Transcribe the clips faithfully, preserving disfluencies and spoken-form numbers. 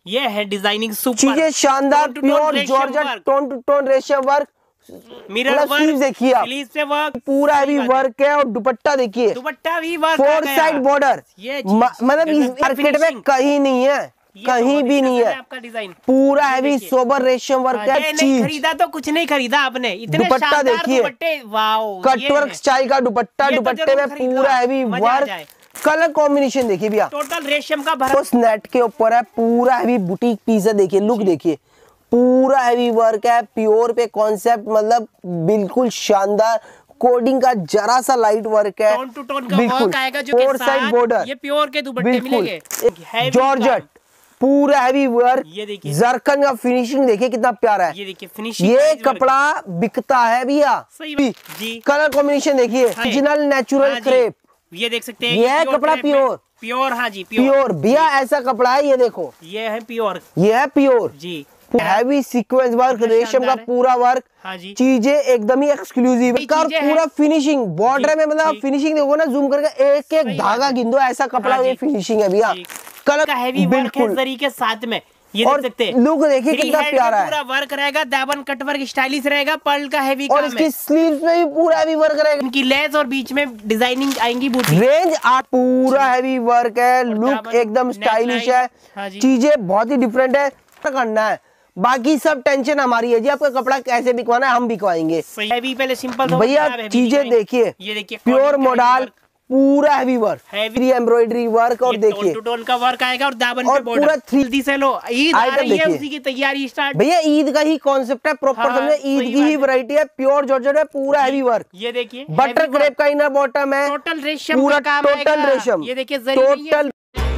ये है designing super, चीजें शानदार, pure georgette tone to tone रेशम वर्क, मिरर वर्क देखिए आप, से वर्क पूरा हैवी वर्क है। और दुपट्टा देखिए, दुपट्टा भी वर्क, फोर साइड बॉर्डर, मतलब इस मार्केट में कहीं नहीं है, कहीं भी नहीं है। आपका डिजाइन पूरा हैवी सोबर रेशम वर्क है। चीज खरीदा तो कुछ नहीं खरीदा आपने, इतने दुपट्टा देखिए, कट वर्क स्टाइल का दुपट्टा, दुपट्टे में पूरा हैवी वर्क, कलर कॉम्बिनेशन देखिए भैया, टोटल रेशम का भरा उस नेट के ऊपर है, पूरा हैवी बुटीक पीस है। देखिए लुक देखिए, पूरा हैवी वर्क है, प्योर पे कॉन्सेप्ट, मतलब बिल्कुल शानदार। कोडिंग का जरा सा लाइट वर्क है, टोन टू टोन का वर्क आएगा जो फोर साइड बॉर्डर, ये प्योर के दुपट्टे मिलेंगे, जॉर्जेट पूरा हैवी वर्क। ये देखिए जरकन का फिनिशिंग देखिए कितना प्यारा है। ये देखिए फिनिशिंग, ये कपड़ा बिकता है भैया। सही जी। कलर कॉम्बिनेशन देखिए, ओरिजिनल नेचुरल क्रेप, ये देख सकते हैं, ये है कपड़ा प्योर प्योर। हाँ जी प्योर भैया, ऐसा कपड़ा है। ये देखो, ये है प्योर, ये है प्योर जी। हैवी सीक्वेंस वर्क, रेशम का पूरा वर्क, हाँ जी। चीजें एकदम ही एक्सक्लूसिव है। पूरा फिनिशिंग बॉर्डर में, मतलब फिनिशिंग देखो ना, जूम करके एक एक धागा गिन दो, ऐसा कपड़ा ये फिनिशिंग है भैया। कलर का हैवी वर्क है जरी के साथ में, ये देख सकते हैं। लुक देखिए कितना प्यारा है, पूरा वर्क रहेगा, दामन कट वर्क स्टाइलिश रहेगा, पर्ल का हैवी और इसकी स्लीव्स में भी पूरा हैवी वर्क रहेगा। इनकी लेस और बीच में डिजाइनिंग आएंगी बूटी, रेंज आठ, पूरा हैवी वर्क है, लुक एकदम स्टाइलिश है, चीजें बहुत ही डिफरेंट है। करना है, बाकी सब टेंशन हमारी है जी, आपका कपड़ा कैसे बिकवाना है हम बिकवाएंगे। पहले सिंपल भैया चीजें देखिए, ये देखिए प्योर मॉडल, पूरा heavy work, heavy embroidery work, और देखिए टोन टू का वर्क आएगा, और दामन और पे बॉर्डर पूरा थ्री डी से लो। ईद आ रही है, उसी की तैयारी स्टार्ट। भैया ईद का ही कॉन्सेप्ट है, प्रॉपर समझे, ईद की ही वैरायटी है, प्योर जॉर्जेट है, पूरा हैवी वर्क। ये देखिए बटर क्रेप का इनर बॉटम है, टोटल रेशम पूरा का काम टोटल रेशम, ये देखिए टोटल।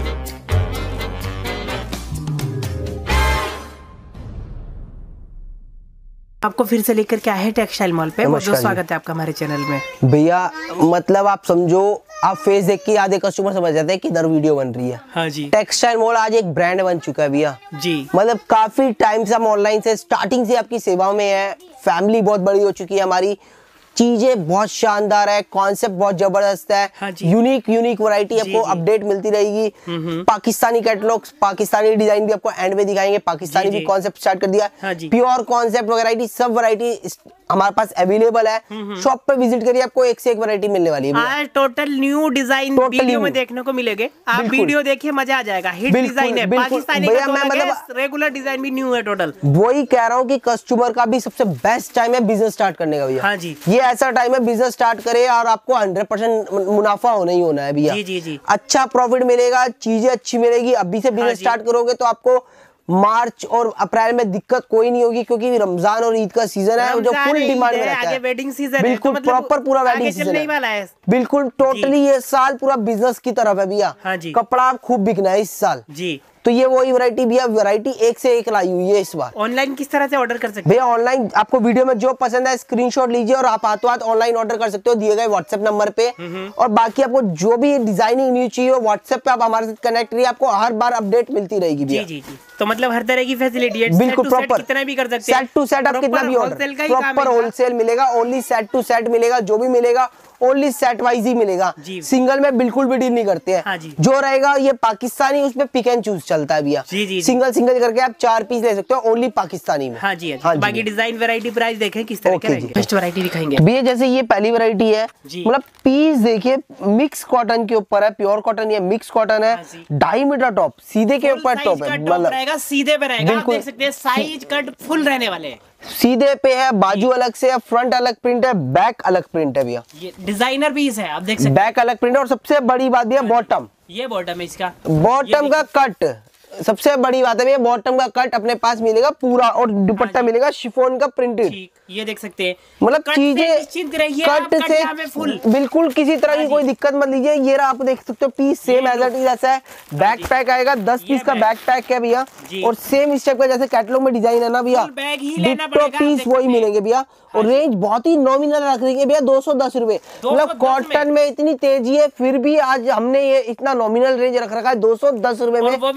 आपको फिर से लेकर क्या है टेक्सटाइल मॉल पे, बहुत स्वागत है आपका हमारे चैनल में। भैया मतलब आप समझो, आप फेस देख के आधे कस्टमर समझ जाते हैं कि इधर वीडियो बन रही है। हाँ जी, टेक्सटाइल मॉल आज एक ब्रांड बन चुका है भैया जी। मतलब काफी टाइम से हम ऑनलाइन से स्टार्टिंग से आपकी सेवाओं में है, फैमिली बहुत बड़ी हो चुकी है हमारी, चीजें बहुत शानदार है, कॉन्सेप्ट बहुत जबरदस्त है। हाँ यूनिक यूनिक वैरायटी आपको अपडेट मिलती रहेगी। पाकिस्तानी कैटलॉग्स, पाकिस्तानी डिजाइन भी आपको एंड में दिखाएंगे, पाकिस्तानी भी कॉन्सेप्ट स्टार्ट कर दिया। हाँ प्योर कॉन्सेप्ट वैरायटी, सब वैरायटी हमारे पास अवेलेबल है। शॉप पे विजिट करिए, आपको एक से एक वैरायटी मिलने वाली है। आज टोटल न्यू डिजाइन वीडियो में देखने को मिलेंगे, आप वीडियो देखिए मजा आ जाएगा। हिट डिजाइन है, पाकिस्तानी का तो मतलब रेगुलर डिजाइन भी न्यू है टोटल। वही कह रहा हूँ कि कस्टमर का भी सबसे बेस्ट टाइम है बिजनेस स्टार्ट करने का भैया। हाँ जी, ये ऐसा टाइम है बिजनेस स्टार्ट करे और आपको हंड्रेड परसेंट मुनाफा होना ही होना है भैया। जी जी जी, अच्छा प्रॉफिट मिलेगा, चीजें अच्छी मिलेगी। अभी से बिजनेस स्टार्ट करोगे तो आपको मार्च और अप्रैल में दिक्कत कोई नहीं होगी, क्योंकि रमजान और ईद का सीजन है जो फुल डिमांड में रहता है। वेडिंग सीजन बिल्कुल प्रॉपर पूरा वेडिंग सीजन है, बिल्कुल टोटली ये साल पूरा बिजनेस की तरफ है भैया। कपड़ा खूब बिकना है इस साल जी। तो ये वही वैरायटी भैया, वैरायटी एक से एक लाई हुई है इस बार। ऑनलाइन किस तरह से ऑर्डर कर सकते हैं भैया? ऑनलाइन आपको वीडियो में जो पसंद है स्क्रीनशॉट लीजिए और आप हाथों हाथ ऑनलाइन ऑर्डर कर सकते हो दिए गए व्हाट्सएप नंबर पे। और बाकी आपको जो भी डिजाइनिंग न्यूज चाहिए व्हाट्सएप पे आप हमारे साथ कनेक्ट रहिए, आपको हर बार अपडेट मिलती रहेगी भैया। जी जी, तो मतलब हर तरह की फैसिलिटी है, बिल्कुल प्रॉपर, कितना भी कर सकते हैं, सेट टू सेट आप कितना भी ऑर्डर, प्रॉपर होलसेल मिलेगा, ओनली सेट टू सेट मिलेगा, जो भी मिलेगा ओनली सेट वाइज ही मिलेगा। सिंगल में बिल्कुल भी डील नहीं करते हैं। हाँ जो रहेगा ये पाकिस्तानी, उसमें पिक एंड चूज चलता है भैया। सिंगल सिंगल करके आप चार पीस ले सकते हो ओनली पाकिस्तानी में। हाँ जी, हाँ जी। बाकी डिजाइन वैरायटी प्राइस देखें किस तरह के फर्स्ट वैरायटी दिखाएंगे भैया। जैसे ये पहली वैरायटी है, मतलब पीस देखिए मिक्स कॉटन के ऊपर है, प्योर कॉटन, ये मिक्स कॉटन है, ढाई मीटर टॉप, सीधे के ऊपर टॉप है, मतलब सीधे पे रहेगा, आप देख सकते हैं साइज कट फुल रहने वाले हैं। सीधे पे है, बाजू अलग से है, फ्रंट अलग प्रिंट है, बैक अलग प्रिंट है भैया। ये डिजाइनर पीस है, आप देख सकते हैं, बैक अलग प्रिंट है। और सबसे बड़ी बात भैया बॉटम, ये बॉटम है इसका, बॉटम का कट सबसे बड़ी बात है भैया, बॉटम का कट अपने पास मिलेगा पूरा, और दुपट्टा मिलेगा शिफॉन का प्रिंटेड। ये देख सकते हैं, मतलब चीजें कट से फुल, बिल्कुल किसी तरह की कोई दिक्कत मत लीजिए। ये रहा आप देख सकते हो piece same as it is ऐसा है। बैक पैक आएगा, दस पीस का बैक पैक है भैया, और सेम इस टाइप का जैसे कैटलॉग में डिजाइन है ना भैया, डिट्टो पीस वही मिलेंगे भैया। और रेंज बहुत ही नॉमिनल रख रही है भैया, दो सौ दस रुपए। मतलब कॉटन में इतनी तेजी है फिर भी आज हमने ये इतना नॉमिनल रेंज रख रखा है दो सौ दस रुपए में, वो भी फुल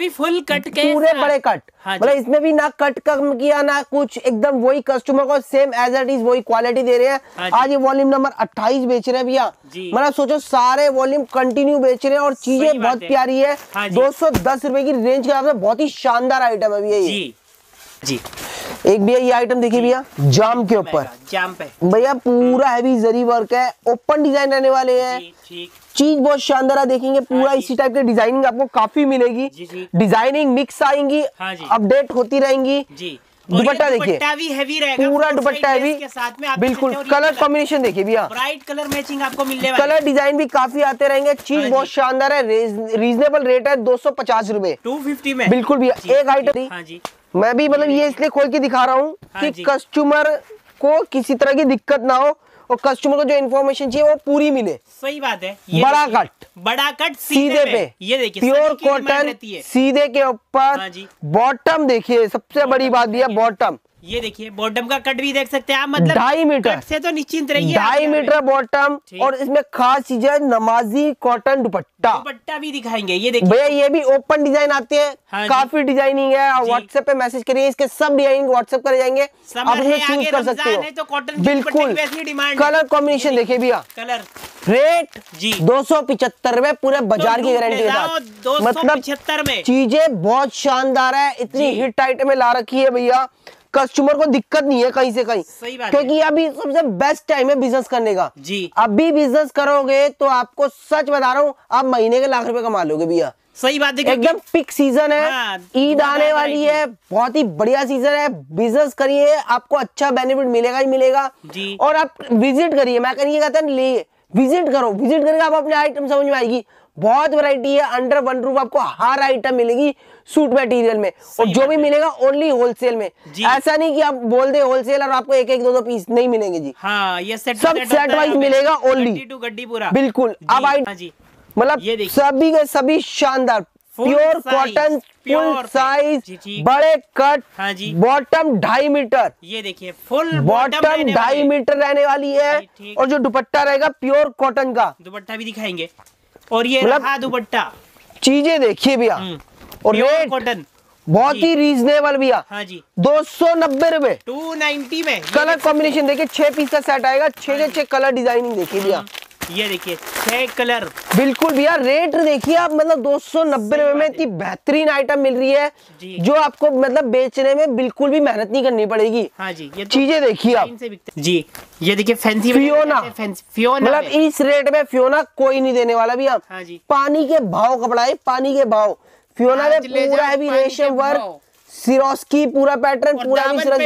कट के पूरे बड़े कट, मतलब इसमें भी ना कट कम किया ना कुछ, एकदम वही कस्टमर को सेम एज इट इज वही क्वालिटी दे रहे हैं। आज ये वॉल्यूम नंबर अट्ठाईस बेच रहे हैं भैया, मतलब सोचो सारे वॉल्यूम कंटिन्यू बेच रहे हैं और चीजें बहुत प्यारी है। दो सौ दस रुपए की रेंज के हिसाब से बहुत ही शानदार आइटम है भैया ये जी। एक भैया ये आइटम देखिए भैया, जाम के ऊपर, जाम पे भैया पूरा हैवी जरी वर्क है, ओपन डिजाइन रहने वाले हैं, चीज बहुत शानदार है, देखेंगे पूरा इसी टाइप के डिजाइनिंग आपको काफी मिलेगी, डिजाइनिंग मिक्स आएंगी, अपडेट होती रहेंगी। दुपट्टा देखिए पूरा दुपट्टा हैवी के साथ में बिल्कुल, कलर कॉम्बिनेशन देखिए भैया, ब्राइट कलर मैचिंग आपको मिलने वाला है, कलर डिजाइन भी काफी आते रहेंगे, चीज बहुत शानदार है, रीजनेबल रेट है दो सौ पचास रूपए टू फिफ्टी में बिल्कुल भैया। एक आइटम मैं भी मतलब ये इसलिए खोल के दिखा रहा हूँ कि कस्टमर को किसी तरह की दिक्कत ना हो और कस्टमर को जो इन्फॉर्मेशन चाहिए वो पूरी मिले। सही बात है। ये बड़ा कट, बड़ा कट सीधे पे, ये देखिए प्योर कॉटन सीधे के ऊपर, बॉटम देखिए सबसे बड़ी बात भी है बॉटम, ये देखिए बॉटम का कट भी देख सकते हैं आप, मतलब ढाई मीटर से तो निश्चिंत रहिए, ढाई मीटर बॉटम, और इसमें खास चीज है नमाजी कॉटन दुपट्टा, दुपट्टा भी दिखाएंगे। ये देखिए भैया ये भी ओपन डिजाइन आते हैं, हाँ काफी डिजाइनिंग है, व्हाट्सएप पे मैसेज करिए, इसके सब डिजाइनिंग व्हाट्सएप कर जाएंगे, आप इसमें चूज कर सकते हो तो कॉटन बिल्कुल। कलर कॉम्बिनेशन देखिए भैया, कलर रेट जी दो सौ पिछहत्तर रुपए पूरे बाजार की गारंटी के साथ, मतलब में चीजें बहुत शानदार है, इतनी हिट आइटम ला रखी है भैया, कस्टमर को दिक्कत नहीं है कहीं से कहीं, सही बात क्योंकि अभी सबसे बेस्ट टाइम है बिजनेस करने का जी। अभी बिजनेस करोगे तो आपको सच बता रहा हूँ आप महीने के लाख रुपए कमा लोगे भैया, सही बात है, एकदम पिक सीजन है, हाँ, ईद आने वाली है, बहुत ही बढ़िया सीजन है, बिजनेस करिए आपको अच्छा बेनिफिट मिलेगा ही मिलेगा जी। और आप विजिट करिए, मैं करिए कहता है ले विजिट करो, विजिट करके आप अपने आइटम समझ में आएगी, बहुत वैरायटी है, अंडर वन रूफ आपको हर आइटम मिलेगी सूट मटेरियल में, और जो भी मिलेगा ओनली होलसेल में, ऐसा नहीं कि आप बोल दे होलसेल और आपको एक एक दो दो पीस नहीं मिलेंगे जी, हाँ ये सेट सब सेट वाइज मिलेगा ओनली टू गड्डी पूरा बिल्कुल। अब आइटम मतलब सभी के सभी शानदार प्योर कॉटन फुल साइज बड़े कट, हाँ जी, बॉटम ढाई मीटर, ये देखिए फुल बॉटम ढाई मीटर रहने वाली है, और जो दुपट्टा रहेगा प्योर कॉटन का दुपट्टा भी दिखाएंगे, और ये रहा दुपट्टा, चीजें देखिए भैया, और रेट कॉटन बहुत ही रीजनेबल भैया, हाँ जी दो सौ नब्बे रुपए टू नाइन्टी में। कलर कॉम्बिनेशन देखिए, छह पीस का सेट आएगा, छह छह कलर डिजाइनिंग देखिए भैया, ये देखिए छह कलर बिल्कुल भैया। रेट देखिए आप, मतलब दो सौ नब्बे रुपए में इतनी बेहतरीन आइटम मिल रही है जो आपको मतलब बेचने में बिल्कुल भी मेहनत नहीं करनी पड़ेगी, हाँ जी। ये चीजें देखिए आप जी, ये देखिए फैंसी फियोना, फियोना मतलब इस रेट में फियोना कोई नहीं देने वाला भैया, हाँ जी। पानी के भाव कपड़ा है, पानी के भाव, फियोना में पूरा हैवी रेशम वर्क, सिरोस्की पूरा पैटर्न, पूरा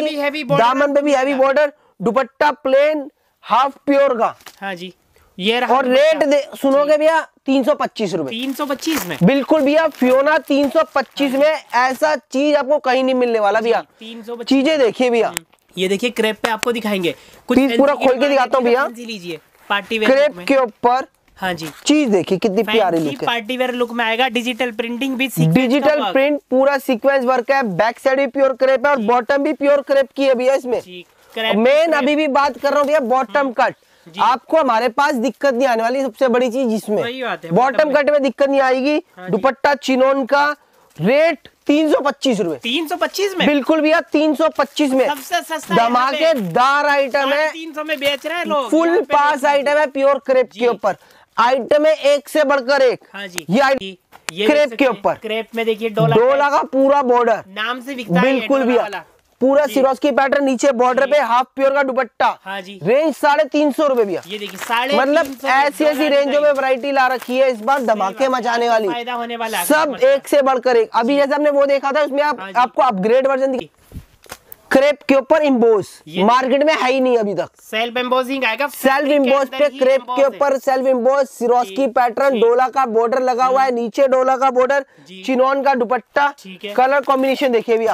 दामन पे भी हैवी बॉर्डर, दुपट्टा प्लेन हाफ प्योर का, हाँ जी। ये और रेट सुनोगे भैया तीन सौ पच्चीस रूपए तीन सौ पच्चीस में बिल्कुल भैया, फियोना तीन सौ पच्चीस में, ऐसा चीज आपको कहीं नहीं मिलने वाला भैया। चीजें देखिए भैया, ये देखिए क्रेप पे आपको दिखाएंगे कुछ पूरा खोल के दिखाता हूँ भैया, लीजिए पार्टी वेयर क्रेप के ऊपर, हाँ जी। चीज देखिए कितनी प्यारी लुक है, पार्टी वेयर लुक में आएगा, डिजिटल प्रिंटिंग भी, डिजिटल प्रिंट पूरा सीक्वेंस वर्क है, बैक साइड भी प्योर क्रेप है और बॉटम भी प्योर क्रेप की है भैया इसमें। मेन अभी भी बात कर रहा हूँ भैया बॉटम कट, आपको हमारे पास दिक्कत नहीं आने वाली, सबसे बड़ी चीज जिसमें बॉटम कट में दिक्कत नहीं आएगी। दुपट्टा चिनोन का, रेट तीन सौ पच्चीस रूपए तीन सौ पच्चीस में बिल्कुल भैया, तीन सौ पच्चीस में सबसे सस्ता धमाकेदार आइटम है, तीन सौ में बेच रहे हैं लोग, फुल पास आइटम है प्योर क्रेप के ऊपर, आइटम है एक से बढ़कर एक, हाँ जी। ये, ये क्रेप के ऊपर, क्रेप में देखिए डोला, डोला का पूरा बॉर्डर नाम से बिकता है बिल्कुल भैया, पूरा सिरोस्की पैटर्न, नीचे बॉर्डर पे हाफ प्योर का दुपट्टा, हाँ जी। रेंज साढ़े तीन सौ रूपए भैया, ये देखिए साढ़े मतलब ऐसी ऐसी रेंजों में वैरायटी ला रखी है इस बार, धमाके मचाने वाली, फायदा होने वाला, सब एक से बढ़कर एक। अभी जैसे हमने वो देखा था उसमें आप, आपको अपग्रेड वर्जन दिखा, क्रेप के ऊपर इम्बोस, मार्केट में है ही नहीं अभी तक, सेल्फ एम्बोसिंग आएगा, सेल्फ इम्बोस पे क्रेप के ऊपर सेल्फ इम्बोस, सिरोस्की पैटर्न, डोला का बॉर्डर लगा हुआ है, नीचे डोला का बॉर्डर, चिनोन का दुपट्टा, कलर कॉम्बिनेशन देखिए भैया,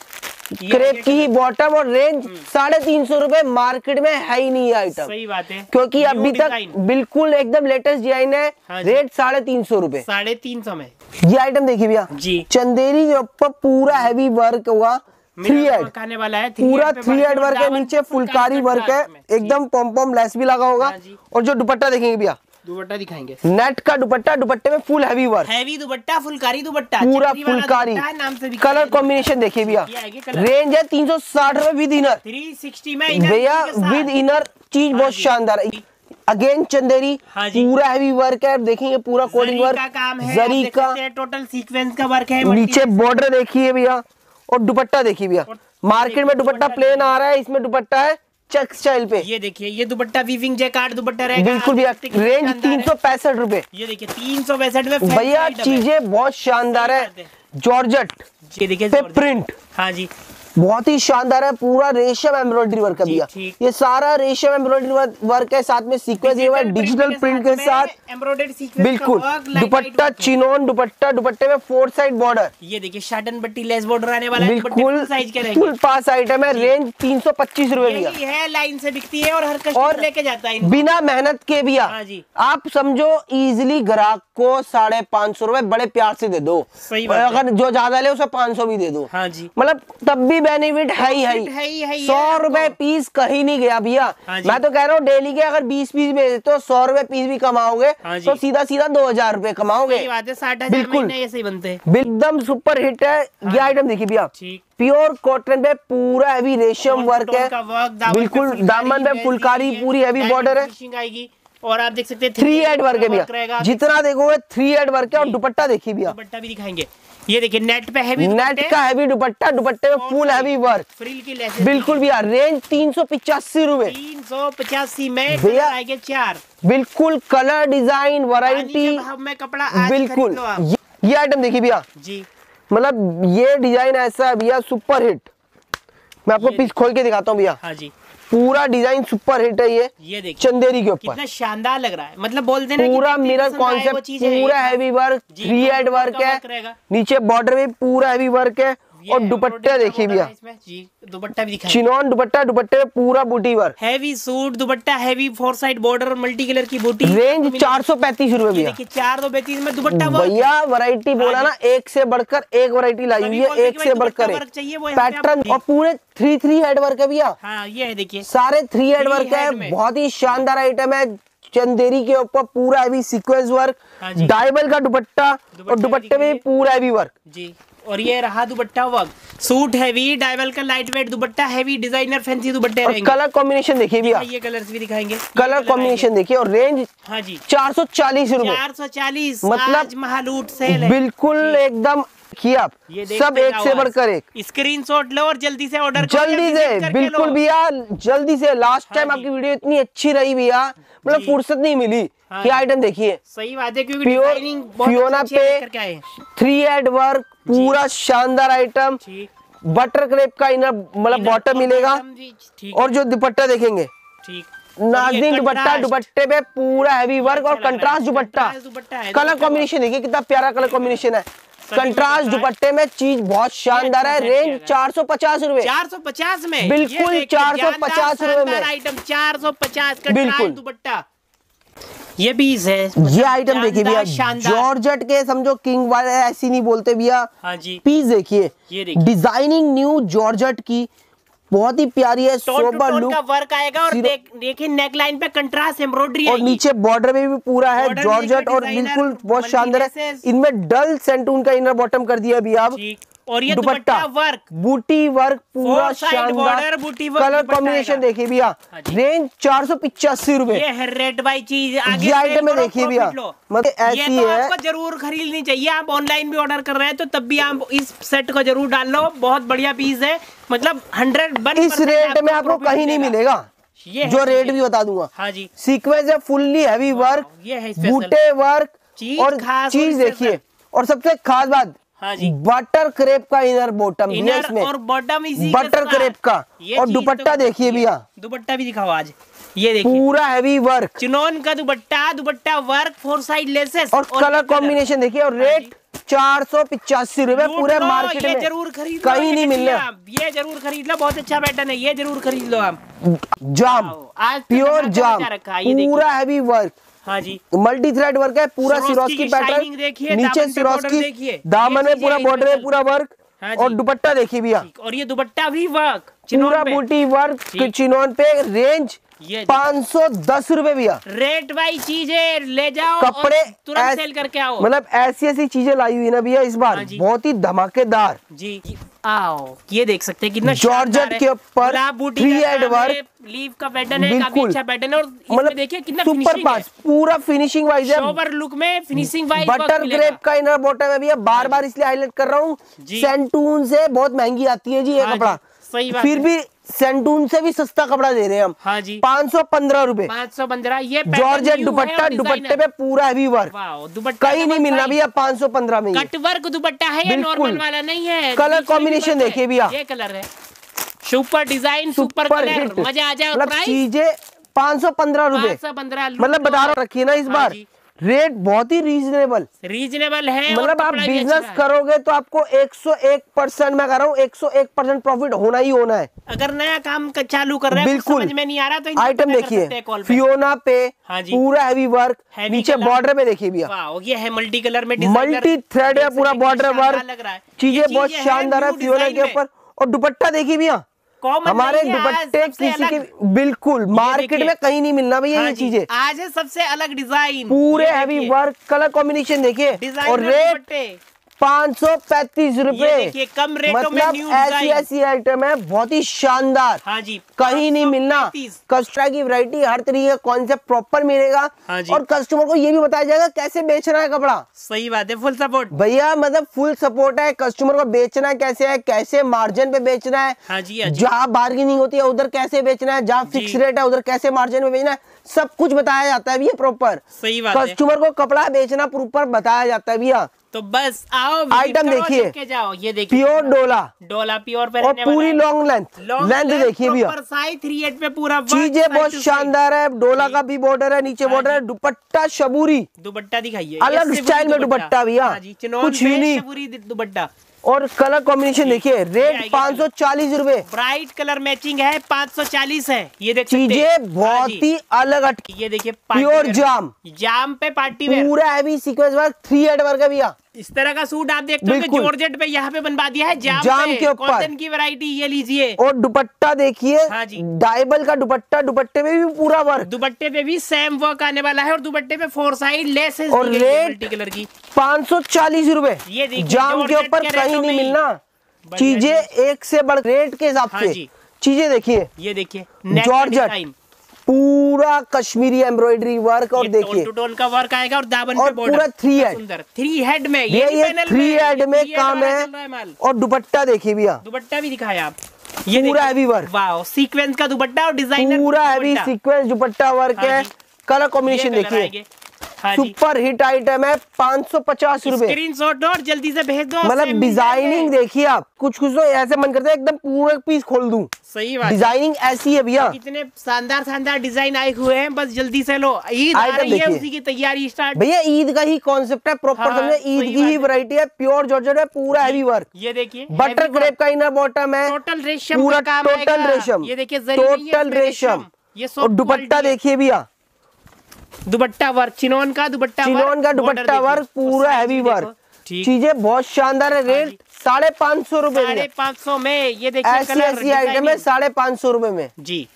क्रेप की ही बॉटम, और रेंज साढ़े तीन सौ रूपए, मार्केट में है ही नहीं आइटम, सही बात है, क्योंकि अभी तक बिल्कुल एकदम लेटेस्ट डिजाइन है, हाँ रेट साढ़े तीन सौ रूपए साढ़े तीन सौ में। ये आइटम देखिए भैया जी, चंदेरी के ऊपर पूरा हैवी वर्क हुआ, थ्री हेड वाला है, पूरा थ्री हेड वर्क है, नीचे फुलकारी वर्क है, एकदम पॉम पॉम लेस भी लगा होगा, और जो दुपट्टा देखेंगे भैया दुपट्टा दिखाएंगे, नेट का दुपट्टा, दुपट्टे में फुल हैवी वर्क, हैवी दुपट्टा, फुलकारी दुपट्टा, पूरा फुलकारी। कलर कॉम्बिनेशन देखिए भैया, रेंज है तीन सौ साठ रुपए विद इनर, थ्री सिक्सटी में भैया विद इनर, चीज बहुत शानदार है। अगेन चंदेरी, हाँ पूरा हैवी वर्क है, देखेंगे पूरा कोडिंग वर्क का काम है, जरी का, टोटल सीक्वेंस का वर्क है। नीचे बॉर्डर देखिए भैया, और दुपट्टा देखिए भैया, मार्केट में दुपट्टा प्लेन आ रहा है, इसमें दुपट्टा है चेक स्टाइल पे। ये देखिए, ये दुपट्टा वीविंग जैकार्ड दुपट्टा रहेगा, बिल्कुल भैया, रेंज तीन सौ पैंसठ रुपए। ये देखिए तीन सौ पैंसठ में भैया, चीजें बहुत शानदार है, जॉर्जेट ये देखिए पे प्रिंट, हाँ जी बहुत ही शानदार है, पूरा रेशम एम्ब्रॉयडरी वर्क है भैया, ये सारा रेशम एम्ब्रॉयडरी वर्क है, साथ में सीक्वेंस ये डिजिटल प्रिंट के साथ एम्ब्रॉयडरी सीक्वेंस, बिल्कुल। दुपट्टा चिनोन दुपट्टा, दुपट्टे में फोर साइड बॉर्डर, ये देखिए शाटन पट्टी लेस बॉर्डर आने वाला है, बिल्कुल साइज के रहेंगे, फुल पास आइटम है, रेंज तीन सौ पच्चीस रुपए भैया है, लाइन से बिकती है और हर कस्टमर लेके जाता है, बिना मेहनत के भैया। हाँ जी, आप समझो इजिली ग्राहक को साढ़े पाँच सौ रुपए बड़े प्यार से दे दो, अगर जो ज्यादा ले उसे पाँच सौ भी दे दो, हाँ जी, मतलब तब भी बेनिफिट है ही है। सौ रुपए पीस कहीं नहीं गया भैया, मैं तो कह रहा हूँ डेली के अगर बीस पीस बेच तो सौ रुपए पीस भी कमाओगे, तो सीधा सीधा दो हजार रुपए कमाओगे, बिल्कुल ऐसे ही बनते हैं, एकदम सुपर हिट है। ये आइटम देखिए भैया, प्योर कॉटन पे पूरा हैवी रेशम वर्क है, बिल्कुल दामन पे फुलकारी, पूरी हैवी बॉर्डर है, और आप देख सकते हैं थ्री एड वर्क है भैया, जितना देखोगे थ्री एड वर्क है, और दुपट्टा देखिए भैया, दुपट्टा भी दिखाएंगे, ये देखिए नेट पे हैवी, नेट का हैवी दुपट्टा, दुपट्टे में फुल हैवी वर्क, फ्रिल की लेस, बिल्कुल भैया, रेंज तीन सौ पिचासी रूपए, तीन सौ पचासी में भैया आएंगे चार, बिल्कुल कलर डिजाइन वैरायटी, में कपड़ा बिल्कुल। ये आइटम देखिए भैया जी, मतलब ये डिजाइन ऐसा है भैया सुपर हिट, मैं आपको पीस खोल के दिखाता हूँ भैया, हाँ जी, पूरा डिजाइन सुपर हिट है, ये ये देखिए चंदेरी के ऊपर कितना शानदार लग रहा है, मतलब बोलते हैं पूरा मिरर कॉन्सेप्ट, पूरा heavy work, three head work है, नीचे बॉर्डर में पूरा हैवी वर्क है, और दुपट्टा देखिए भैया, दुपट्टा भी दिखाएं, चिनॉन दुपट्टा, दुपट्टे में पूरा बूटी वर्क, हैवी सूट दुपट्टा, heavy four side border, multi colour की बूटी, रेंज चार सौ पैंतीस रूपए भैया, चार सौ पैंतीस में दुपट्टा भैया, वैरायटी बोला ना, एक से बढ़कर एक वैरायटी लाई हुई है, एक से बढ़कर एक पैटर्न, और पूरे थ्री थ्री हेड वर्क है भैया, हाँ ये है देखिए, सारे थ्री हेड वर्क है, बहुत ही शानदार आइटम है, चंदेरी के ऊपर पूरा हैवी सीक्वेंस वर्क, डायबल का दुपट्टा, और दुपट्टे में पूरा हैवी वर्क जी, और ये रहा दुपट्टा वर्क, सूट हैवी, डायबल का लाइट वेट दुपट्टा, हैवी डिजाइनर फैंसी दुपट्टे रहेंगे, कलर कॉम्बिनेशन देखिए भैया, ये कलर्स भी दिखाएंगे, कलर कॉम्बिनेशन देखिए, और रेंज हाँ जी चार सौ चालीस रूपए, चार सौ चालीस, मतलब महालूट सेल है, बिल्कुल एकदम किए आप, सब एक से बढ़कर एक, स्क्रीनशॉट लो और जल्दी से ऑर्डर जल्दी से, बिल्कुल भैया जल्दी से। लास्ट टाइम आपकी वीडियो इतनी अच्छी रही भैया, मतलब फुर्सत नहीं मिली, ये आइटम देखिए, सही बात है, क्योंकि प्योर फियोना पे थ्री एड वर्क, पूरा शानदार आइटम, बटर क्रेप का इनर मतलब बॉटम मिलेगा, और जो दुपट्टा देखेंगे नाज़नीन दुपट्टा, दुपट्टे पे पूरा हैवी वर्क और कंट्रास्ट दुपट्टा, कलर कॉम्बिनेशन देखिए कितना प्यारा कलर कॉम्बिनेशन है, कंट्रास्ट दुपट्टे में चीज बहुत शानदार है, रेंज चार सौ पचास रूपए, चार सौ पचास में, बिल्कुल चार सौ पचास रूपए में आइटम, चार सौ पचास बिल्कुल दुपट्टा, ये पीस है, ये आइटम देखिए भैया, जॉर्जेट के समझो किंग वाले ऐसी नहीं बोलते भैया, हाँ जी, पीस देखिए, डिजाइनिंग न्यू जॉर्जेट की, बहुत ही प्यारी है, सोबर लुक का वर्क आएगा, और देख देखिए नेक लाइन पे कंट्रास्ट एम्ब्रॉयडरी, और नीचे बॉर्डर में भी पूरा है जॉर्जेट, और बिल्कुल बहुत शानदार है, इनमें डल सेंटून का इनर बॉटम कर दिया अभी आप, और ये दुपट्टा वर्क, बूटी वर्क पूरा शानदार, कलर कॉम्बिनेशन देखिए भैया, रेंज चार सौ पिचासी रूपए, ये है रेड बाई चीज, आगे आइटम में देखिए भैया, मतलब ऐसी ये तो है, आपको जरूर खरीदनी चाहिए, आप ऑनलाइन भी ऑर्डर कर रहे हैं तो तब भी आप इस सेट को जरूर डाल लो, बहुत बढ़िया पीस है, मतलब हंड्रेड इस रेट में आपको कहीं नहीं मिलेगा, जो रेट भी बता दूंगा, हाँ जी, सीक्वेंस है, फुल्ली हैवी वर्क, बूटे वर्क, और चीज देखिए, और सबसे खास बात, हाँ जी, बटर क्रेप का इनर बॉटम भी है इसमें, और बॉटम इसी बटर क्रेप का, और दुपट्टा देखिए भैया, दुपट्टा भी दिखाओ आज, ये देखिए पूरा हैवी वर्क, चिनोन का दुपट्टा, दुपट्टा वर्क, फोर साइड लेसेस, और कलर कॉम्बिनेशन देखिए, और रेट चार सौ पिचासी रूपए पूरे मार्केट में, जरूर खरीद कहीं नहीं मिलने, ये जरूर खरीद लो, बहुत अच्छा पैटर्न है, ये जरूर खरीद लो आप, जाम, आज प्योर जाम, पूरा हैवी वर्क, हाँ जी, मल्टी थ्रेड वर्क है, पूरा सिरोस्की पैटर्न, नीचे सिरोस्की, दामन में पूरा बॉर्डर में पूरा वर्क, और दुपट्टा देखिए भैया, और ये दुपट्टा भी वर्क, पूरा बूटी वर्क चिनोन पे, रेंज ये पाँच सौ दस रुपए भैया। रेट वाइज चीजें ले जाओ, कपड़े तुरंत सेल करके आओ। मतलब ऐसी ऐसी चीजें लाई हुई ना भैया इस बार, बहुत ही धमाकेदार। जी आओ, ये देख सकते हैं कितना जॉर्जेट के ऊपर थ्री हेड वर्क, लीफ का पैटर्न है, काफी अच्छा पैटर्न है। और मतलब देखिए कितना सुपर पास, पूरा फिनिशिंग वाइज है, सोबर लुक में फिनिशिंग वाइज। बटर ग्रेप का इनर बॉटम है भैया, बार बार इसलिए हाईलाइट कर रहा हूँ। सेंटून से बहुत महंगी आती है जी ये कपड़ा, सही बात फिर भी सेंटून से भी सस्ता कपड़ा दे रहे हैं हम। हाँ जी, पाँच सौ पंद्रह रुपए, पाँच सौ पंद्रह। ये जॉर्जेट दुपट्टा, दुपट्टे पे पूरा हैवी वर्क, दुपट्टा कहीं नहीं मिलना भैया पाँच सौ पंद्रह में। कट वर्क दुपट्टा है, नॉर्मल वाला नहीं है। कलर कॉम्बिनेशन देखिए भैया, ये कलर है, सुपर डिजाइन, सुपर कलर, मजा आ जाए। मतलब चीजें पाँच सौ पंद्रह रुपए, मतलब बता रहा रखिए ना इस बार रेट बहुत ही रीजनेबल रीजनेबल है। मतलब आप बिजनेस करोगे तो आपको एक सौ एक परसेंट मैं कह रहा हूँ, एक सौ एक परसेंट प्रॉफिट होना ही होना है। अगर नया काम चालू कर रहे हैं, बिल्कुल समझ में नहीं आ रहा तो आइटम देखिए, फियोना पे पूरा हैवी वर्क, नीचे बॉर्डर पे देखिए भैया, ये है मल्टी कलर में, मल्टी थ्रेड है, पूरा बॉर्डर वर्क, चीजें बहुत शानदार है फियोना के ऊपर। और दुपट्टा देखिए भैया, हमारे दुपट्टे किसी के बिल्कुल मार्केट में कहीं नहीं मिलना भैया ये चीजें। आज है सबसे अलग डिजाइन, पूरे हैवी वर्क, कलर कॉम्बिनेशन देखिए, और रेट पाँच सौ पैंतीस रुपए। कम रेटों मतलब में ऐसी ऐसी आइटम है बहुत ही शानदार, हाँ जी, कहीं नहीं मिलना। कस्टमर की वैरायटी हर तरीके का कॉन्सेप्ट प्रॉपर मिलेगा, हाँ जी, और कस्टमर को ये भी बताया जाएगा कैसे बेचना है कपड़ा। सही बात है, फुल सपोर्ट भैया, मतलब फुल सपोर्ट है। कस्टमर को बेचना कैसे है, कैसे मार्जिन पे बेचना है, हाँ जी, जहाँ बार्गेनिंग होती है उधर कैसे बेचना है, जहाँ फिक्स रेट है उधर कैसे मार्जिन पे बेचना है, सब कुछ बताया जाता है भैया प्रॉपर। सही बात है, कस्टमर को कपड़ा बेचना प्रॉपर बताया जाता है भैया। तो बस आओ, आइटम देखिए, जाओ, ये देखिए प्योर डोला, डोला प्योर पे, और पूरी लॉन्ग लेंथ, लेंथ देखिए भैया, थ्री एट पे पूरा चीजें बहुत शानदार है। डोला का भी बॉर्डर है, नीचे बॉर्डर है, दुपट्टा शबूरी, दुपट्टा दिखाइए, अलग स्टाइल में दुपट्टा भैया, कुछ यूनिक दुपट्टा। और कलर कॉम्बिनेशन देखिए, रेट पाँच सौ चालीस रुपए, ब्राइट कलर मैचिंग है, पाँच सौ चालीस है। ये देख चीजें बहुत ही अलग हटकी, ये देखिए प्योर जाम, जाम पे पार्टी वेयर, पूरा heavy sequence work, three head work है भैया। इस तरह का सूट आप देखते हो कि जॉर्जेट पे यहाँ पे बनवा दिया है, जाम, जाम के ऊपर, कॉटन की वैरायटी, ये लीजिए। और दुपट्टा देखिए, हाँ जी, डाइबल का दुपट्टा, दुपट्टे में भी पूरा वर्क, दुपट्टे पे भी सेम वर्क आने वाला है, और दुपट्टे पे फोर साइड लेसेस, और रेट कलर की पाँच सौ चालीस रुपए। ये जाम के ऊपर कहीं नहीं मिलना, चीजें एक से बढ़ रेट के हिसाब से। चीजें देखिए, ये देखिए जॉर्जेट, पूरा कश्मीरी एम्ब्रॉयडरी वर्क, और देखिए टोन टोन का वर्क आएगा, और दामन और पे बॉर्डर, पूरा थ्री हेड, सुंदर थ्री हेड में, ये ये थ्री हेड में काम है। और दुपट्टा देखिए भैया, दुपट्टा भी दिखाया आप, ये पूरा हैवी वर्क, वाह, सीक्वेंस का दुपट्टा और डिजाइनर, पूरा हैवी सीक्वेंस दुपट्टा वर्क है। कलर कॉम्बिनेशन देखिए, हाँ सुपर हिट आइटम है, पाँच सौ पचास रुपए। स्क्रीनशॉट और जल्दी से भेज दो। मतलब डिजाइनिंग देखिए आप, कुछ कुछ तो ऐसे मन करता है एकदम पूरा पीस खोल दूं। सही बात, डिजाइनिंग ऐसी है भैया, कितने शानदार शानदार डिजाइन आए हुए हैं, बस जल्दी से लो, ईद आ रही है, उसी की तैयारी स्टार्ट। भैया ईद का ही कॉन्सेप्ट है प्रॉपर, समझे, ईद की ही वैरायटी है, प्योर जॉर्जेट है, पूरा हैवी वर्क। ये देखिए बटर क्रेप का इनर बॉटम है, टोटल रेशम, पूरा टोटल रेशम, ये देखिए टोटल रेशम। और दुपट्टा देखिए भैया, दुपट्टा वर्क, चिनोन का दुपट्टा, चिनोन का दुपट्टा वर्क, पूरा हैवी वर्क, चीजें बहुत शानदार है। रेट साढ़े पाँच सौ रुपए, साढ़े पाँच सौ में ये देखिए, ऐसी ऐसी आइटम है साढ़े पाँच सौ रुपए में जी।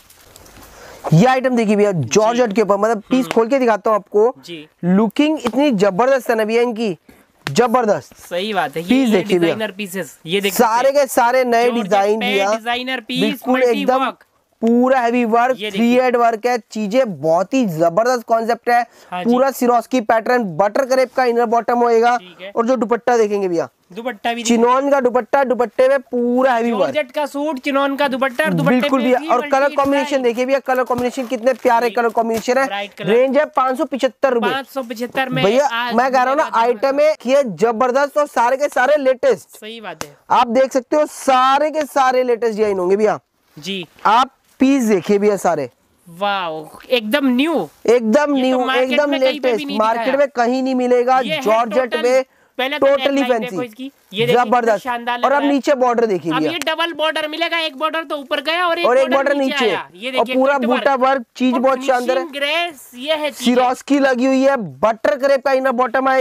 ये आइटम देखिए भैया, जॉर्जेट के ऊपर, मतलब पीस खोल के दिखाता हूँ आपको जी। लुकिंग इतनी जबरदस्त है ना भैया इनकी, जबरदस्त। सही बात है, पीस देखिए डिजाइनर पीसेस, ये देखिए सारे के सारे नए डिजाइन दिया, डिजाइनर पीस, बिल्कुल एकदम पूरा heavy work, three head work है, चीजें बहुत ही जबरदस्त कॉन्सेप्ट है। हाँ पूरा सिरोस्की पैटर्न, बटर क्रेप का इनर बॉटम होएगा, और जो दुपट्टा देखेंगे भैया, दुपट्टा भी चिनोन का दुपट्टा, दुपट्टे में पूरा हैवी वर्क, जॉर्जेट का सूट, चिनोन का दुपट्टा, बिल्कुल भैया। और कलर कॉम्बिनेशन देखिए भैया, कलर कॉम्बिनेशन कितने प्यारे कलर कॉम्बिनेशन है। रेंज है पाँच सौ पिछहत्तर रूपए, पाँच सौ पिछहत्तर में भैया। मैं कह रहा हूँ ना, आइटम है जबरदस्त, और सारे के सारे लेटेस्ट। सही बात है, आप देख सकते हो सारे के सारे लेटेस्ट डिजाइन होंगे भैया जी। आप पीस देखिए भैया सारे, वाह, एकदम न्यू, एकदम न्यू, एकदम लेटेस्ट, मार्केट में कहीं नहीं मिलेगा। जॉर्जेट में टोटली फैंसी, जबरदस्त। और अब नीचे बॉर्डर देखिए भैया, ये डबल बॉर्डर मिलेगा, एक बॉर्डर तो ऊपर गया और और एक बॉर्डर नीचे, और पूरा बूटा वर्क, चीज बहुत शानदार है। ये है सिरोस्की लगी हुई है, बटर क्रेप का इनर बॉटम आएगा,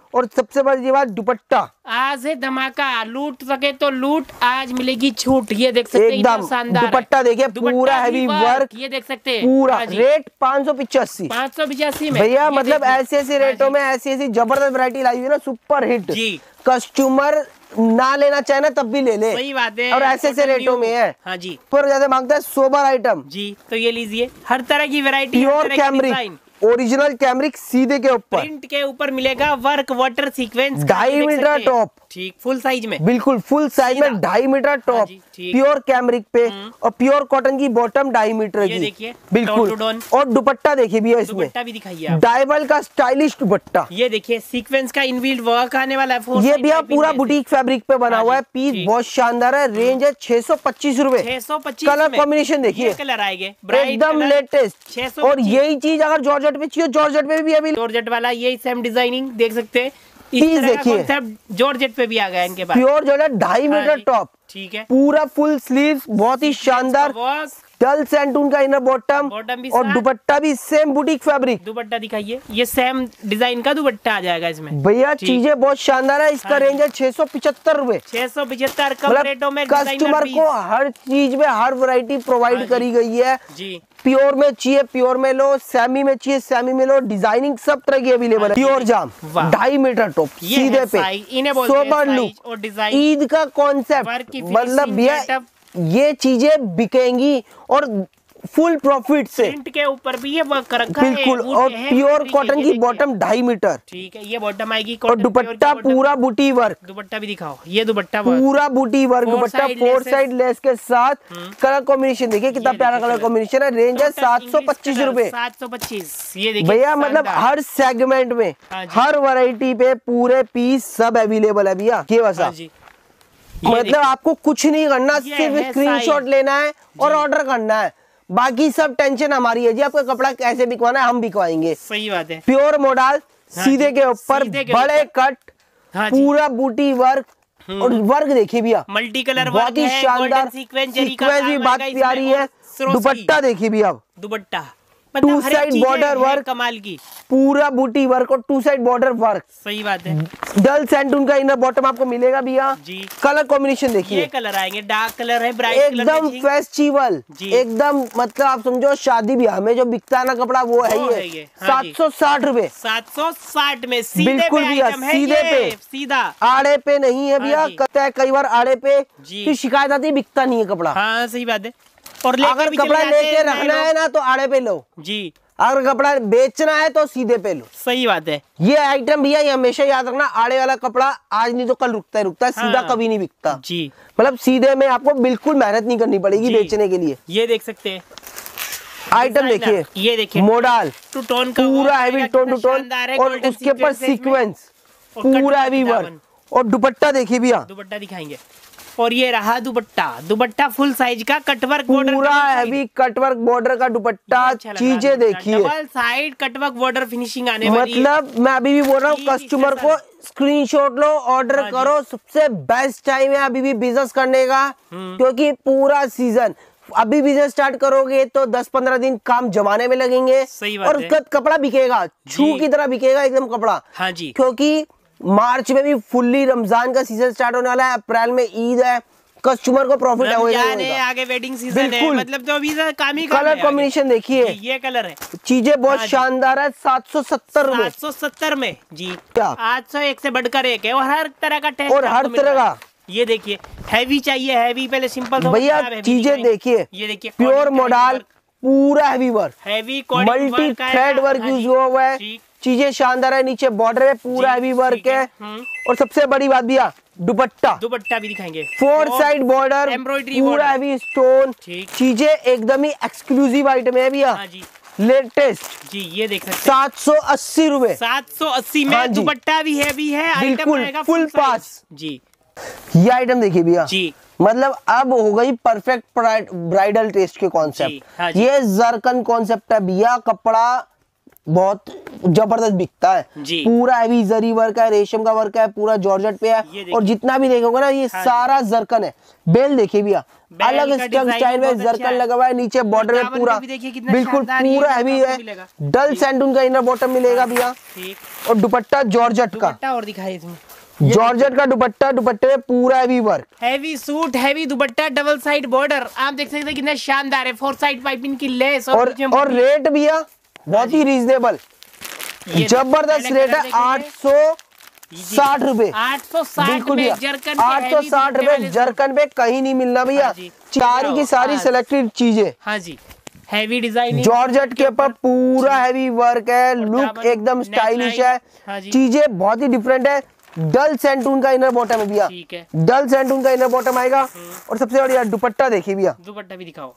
और सबसे बड़ी बात दुपट्टा, आज है धमाका, लूट सके तो लूट, आज मिलेगी छूट। ये देख सकते हैं एकदम शानदार दुपट्टा देखिए, पूरा हैवी वर्क, ये देख सकते हैं पूरा रेट पाँच सौ पिचासी पाँच सौ पिचासी में भैया। मतलब ऐसे ऐसे रेटों में ऐसी ऐसी जबरदस्त वैरायटी लाई हुई ना, सुपर हिट जी। कस्टमर ना लेना चाहे ना तब भी ले ले, सही बात है, और ऐसे ऐसे रेटों में है। हाँ जी, पर ज्यादा मांगता है सोबर आइटम जी, तो ये लीजिए, हर तरह की variety, pure cambric, original cambric सीधे के ऊपर, प्रिंट के ऊपर मिलेगा वर्क, वाटर सीक्वेंस, ढाई मीटर टॉप, ठीक, फुल साइज में, बिल्कुल फुल साइज में ढाई मीटर टॉप, प्योर कैमरिक पे, और प्योर कॉटन की बॉटम ढाई मीटर की, देखिए बिल्कुल। और दुपट्टा देखिए भैया, इसमें दुपट्टा भी दिखाइए, डायबल का स्टाइलिश दुपट्टा, ये देखिए सीक्वेंस का इनबिल्ट वर्क आने वाला है, ये भैया पूरा बुटीक फैब्रिक पे बना हुआ है, पीस बहुत शानदार है, रेंज है छह सौ पच्चीस रूपए, छह सौ पच्चीस, कलर कॉम्बिनेशन देखिए, कलर आएंगे एकदम लेटेस्ट। और यही चीज अगर जॉर्जेट पे चाहिए, जॉर्जेट पे भी अभी, जॉर्जेट वाला यही सेम डिजाइनिंग देख सकते हैं, पीस देखिए, जॉर्जेट पे भी आ गया इनके पास, प्योर जॉर्जेट ढाई मीटर टॉप, ठीक है, पूरा फुल स्लीव, बहुत ही शानदार, डल सैंटून का इनर बॉटम, और दुपट्टा भी सेम बुटीक फैब्रिक। दुपट्टा दिखाइए, ये सेम डिजाइन का दुपट्टा आ जाएगा इसमें भैया, चीजें बहुत शानदार है। इसका रेंज है छह सौ पिछहत्तर रूपए, छह सौ पिछहत्तर कम रेटों में, कस्टमर को हर चीज में हर वैरायटी प्रोवाइड करी गई है जी। प्योर में चाहिए प्योर में लो, सेमी में चाहिए सेमी में लो, डिजाइनिंग सब तरह की अवेलेबल है। प्योर जाम ढाई मीटर टॉप सीधे पे, सोबर लुक, ईद का कॉन्सेप्ट, मतलब भैया ये चीजें बिकेंगी और फुल प्रॉफिट से, प्रिंट के ऊपर भी ये वर्क रखा है, बिल्कुल। और प्योर कॉटन की बॉटम ढाई मीटर, ठीक है, ये बॉटम आएगी, और दुपट्टा पूरा बूटी वर्क, दुपट्टा भी दिखाओ, ये दुपट्टा पूरा बूटी work, dupatta four side lace के साथ, कलर कॉम्बिनेशन देखिए कितना प्यारा कलर कॉम्बिनेशन है। रेंज है सात सौ पच्चीस रूपए, सात सौ पच्चीस ये देखिए भैया। मतलब हर सेगमेंट में, हर वैरायटी पे पूरे पीस सब अवेलेबल है भैया। ये वैसा मतलब आपको कुछ नहीं करना, सिर्फ स्क्रीनशॉट लेना है और ऑर्डर करना है, बाकी सब टेंशन हमारी है जी। आपका कपड़ा कैसे बिकवाना है हम बिकवाएंगे, सही बात है। प्योर मॉडल सीधे के ऊपर, बड़े कट, पूरा बूटी वर्क, और वर्क देखिए भैया, मल्टी कलर, बहुत ही शानदार सीक्वेंस भी बात प्यारी है। दुपट्टा देखिए भैया, dupatta two side border work, कमाल की, पूरा बूटी वर्क और टू साइड बॉर्डर वर्क, सही बात है। डल सैंटून का इनर बॉटम आपको मिलेगा भैया जी। कलर कॉम्बिनेशन देखिए, ये कलर आएंगे, डार्क कलर है, ब्राइट कलर, एकदम फेस्टिवल, एकदम मतलब आप समझो शादी ब्याह में जो बिकता है ना कपड़ा, वो है ये सात सौ साठ रूपए, सात सौ साठ में बिल्कुल भैया, सीधे पे, सीधा, आड़े पे नहीं है भैया। कहता है कई बार आड़े पे की शिकायत आती है, बिकता नहीं है कपड़ा। हाँ सही बात है। और अगर कपड़ा लेके रखना है ना तो आड़े पे लो जी, अगर कपड़ा बेचना है तो सीधे पे लो, सही बात है। ये आइटम भैया ये हमेशा याद रखना, आड़े वाला कपड़ा आज नहीं तो कल रुकता है, रुकता है, सीधा हाँ, कभी नहीं बिकता जी। मतलब सीधे में आपको बिल्कुल मेहनत नहीं करनी पड़ेगी बेचने के लिए। ये देख सकते हैं आइटम देखिए, ये देखिए मॉडल टू टोन का, पूरा हैवी टोन टू टोन, और उसके ऊपर सीक्वेंस, पूरा हैवी वर्क, और दुपट्टा देखिए भैया, दुपट्टा दिखाएंगे। और ये रहा दुपट्टा, दुपट्टा फुल साइज का कटवर्क बॉर्डर, पूरा हैवी कटवर्क बॉर्डर का दुपट्टा। चीजें देखिए, double side cutwork border finishing आने वाली, मतलब मैं अभी भी बोल रहा हूँ कस्टमर को स्क्रीनशॉट लो, ऑर्डर करो, सबसे बेस्ट टाइम है अभी भी बिजनेस करने का, क्योंकि पूरा सीजन अभी बिजनेस स्टार्ट करोगे तो दस पंद्रह दिन काम जमाने में लगेंगे, और उसका कपड़ा बिकेगा, छू की तरह बिकेगा एकदम कपड़ा। हाँ जी, क्योंकि मार्च में भी फुल्ली रमजान का सीजन स्टार्ट होने वाला है, अप्रैल में ईद है, कस्टमर को प्रॉफिट होगा, आगे वेडिंग सीजन है, मतलब तो अभी काम ही कलर कॉम्बिनेशन देखिए, ये कलर है, चीजें बहुत शानदार है। सात सौ सत्तर रूपए, सात सौ सत्तर में जी, क्या आठ सौ एक से बढ़कर एक है, और हर तरह का टेस्ट और हर तरह का। ये देखिए हैवी चाहिए हैवी, पहले सिंपल भैया चीजें देखिए, ये देखिए प्योर मॉडल, पूरा heavy work, heavy multi thread work use हुआ हुआ है, चीजें शानदार है। नीचे बॉर्डर है, पूरा हैवी वर्क है, और सबसे बड़ी बात भैया दुपट्टा, दुपट्टा भी दिखाएंगे, फोर साइड बॉर्डर, एम्ब्रॉयडरी, पूरा हैवी स्टोन, चीजें एकदम ही एक्सक्लूसिव आइटम है भैया, लेटेस्ट जी। ये देख सकते हैं सात सौ अस्सी रूपए, सात सौ अस्सी में दुपट्टा भी हैवी है, बिल्कुल फुल पास जी। ये आइटम देखिए भैया जी, मतलब अब हो गई परफेक्ट ब्राइडल टेस्ट के कॉन्सेप्ट। ये जरकन कॉन्सेप्ट है भैया, कपड़ा बहुत जबरदस्त बिकता है जी। पूरा हैवी जरी वर्क है, रेशम का वर्क है, पूरा जॉर्जेट पे है और जितना भी देखोगे ना ये हाँ सारा जरकन है। बेल देखिए भैया, अलग स्टाइल में जरकन लगा हुआ है, नीचे बॉर्डर में पूरा बिल्कुल पूरा हैवी है। डल सैंडून का इनर बॉटम मिलेगा भैया और दुपट्टा जॉर्जेट का, और दिखाई इसमें जॉर्जेट का दुपट्टा, दुपट्टे में पूरा heavy work, heavy suit, heavy dupatta, double side border, आप देख सकते हैं कितना शानदार है। फोर साइड पाइपिंग की लेस और और, और रेट भैया बहुत ही रीजनेबल, जबरदस्त रेट है, आठ सौ साठ रुपए आठ सौ साठ बिल्कुल भैया, आठ सौ साठ रुपए जरकन पे कहीं नहीं मिलना भैया। सारी की सारी सिलेक्टेड चीजें, हाँ जी, हैवी डिजाइन, जॉर्जेट के ऊपर पूरा हैवी वर्क है, लुक एकदम स्टाइलिश है, चीजें बहुत ही डिफरेंट है। डल सैंटून का इनर बॉटम है भैया, डल सैंटून का इनर बॉटम आएगा और सबसे बढ़िया दुपट्टा देखिए भैया, दुपट्टा भी दिखाओ,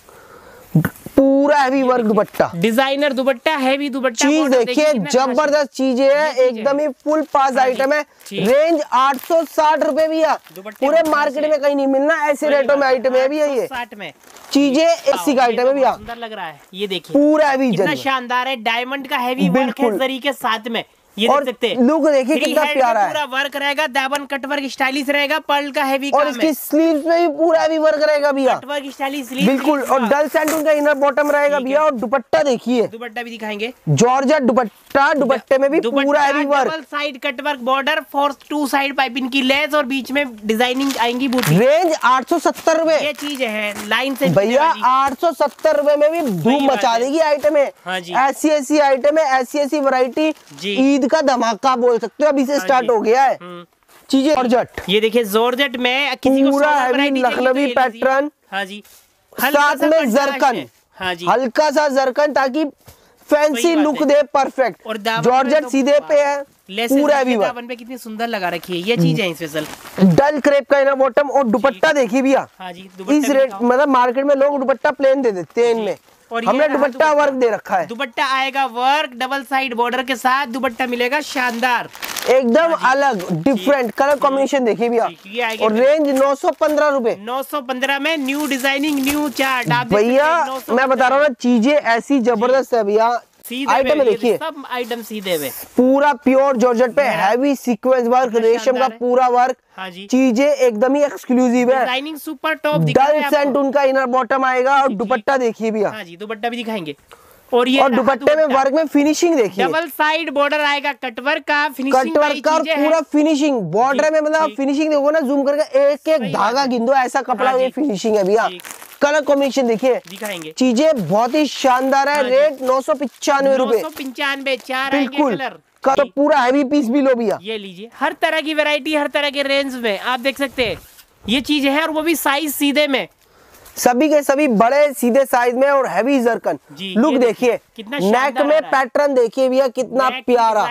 पूरा heavy work dupatta, designer dupatta, heavy dupatta, चीज देखिए जबरदस्त चीजें है, एकदम ही फुल पास आइटम है। रेंज आठ सौ साठ रुपए भैया, पूरे मार्केट में कहीं नहीं मिलना ऐसे रेटों में आइटम है भैया। ये साठ में चीजें अस्सी का आइटम है भैया, सुंदर लग रहा है। ये देखिए पूरा हैवी कितना शानदार है, डायमंड का हैवी वर्क है जरी के साथ में, ये देख सकते हैं। लुक देखिए कितना प्यारा है, पूरा वर्क रहेगा, दामन कट वर्क स्टाइलिश रहेगा, पर्ल का हैवी और इसकी स्लीव्स में भी पूरा हैवी वर्क रहेगा भैया, कट वर्क स्टाइलिश स्लीव बिल्कुल। और डल सैंटून का इनर बॉटम रहेगा भैया और दुपट्टा देखिए, दुपट्टा भी दिखाएंगे, जॉर्जेट दुपट्टा, दुपट्टे में भी पूरा heavy work, double side cut work border, four two side piping की लेस और बीच में डिजाइनिंग आएंगी बूटी। रेंज आठ सौ सत्तर रुपए ये चीज है लाइन से भैया, आठ सौ सत्तर रुपए में भी धूम मचा देगी आइटम है। ऐसी ऐसी आइटम है, ऐसी ऐसी वैरायटी, ईद का धमाका बोल सकते हो, अभी से स्टार्ट हो गया है। चीजें जॉर्जेट, ये देखिए जॉर्जेट में किसी को पूरा हैवी लखनवी पैटर्न, हाँ जी, साथ में जरकन, हाँ जी, हल्का सा जरकन ताकि फैंसी लुक दे, परफेक्ट। और जॉर्जेट सीधे पे है, पूरा हैवी वर्क पे कितनी सुंदर लगा रखी है, ये चीज है स्पेशल। डल क्रेप का इनर बॉटम और दुपट्टा देखिए भैया, हाँ जी, इस रेट मतलब मार्केट में लोग दुपट्टा प्लेन दे देते हैं इनमें, और हमने दुपट्टा वर्क दे रखा है। दुपट्टा आएगा वर्क, डबल साइड बॉर्डर के साथ दुपट्टा मिलेगा शानदार, एकदम अलग डिफरेंट कलर कॉम्बिनेशन देखिए भैया, और रेंज नौ सौ पंद्रह रुपए, नौ सौ पंद्रह में न्यू डिजाइनिंग न्यू चार्ट। भैया मैं बता रहा हूँ ना, चीजें ऐसी जबरदस्त है भैया, आइटम देखिए सब आइटम सीधे हुए, पूरा प्योर जॉर्जेट पे हैवी सीक्वेंस वर्क, रेशम का पूरा वर्क, हाँ जी, चीजें एकदम ही एक्सक्लूसिव है, designing super top. Dull santoon का इनर बॉटम आएगा और दुपट्टा देखिए भैया, हाँ जी, दुपट्टा भी दिखाएंगे। और ये और दुपट्टे में वर्क में फिनिशिंग देखिए, डबल साइड बॉर्डर आएगा, कटवर्क का, फिनिशिंग कटवर्क का पूरा फिनिशिंग बॉर्डर में, मतलब फिनिशिंग देखो ना जूम करके, एक एक धागा गिंदो ऐसा कपड़ा, ये फिनिशिंग है भैया। कलर कॉम्बिनेशन देखिए, दिखाएंगे, चीजें बहुत ही शानदार है। रेट नौ सौ पिचानवे रूपए, पिचानवे चार बिल्कुल का तो पूरा हैवी पीस भी लो भैया। ये लीजिए, हर तरह की वैरायटी, हर तरह के रेंज में आप देख सकते हैं ये चीज है, और वो भी साइज सीधे में, सभी के सभी बड़े सीधे साइज में और हैवी जरकन। लुक देखिए, नेक में पैटर्न देखिए भैया कितना प्यारा,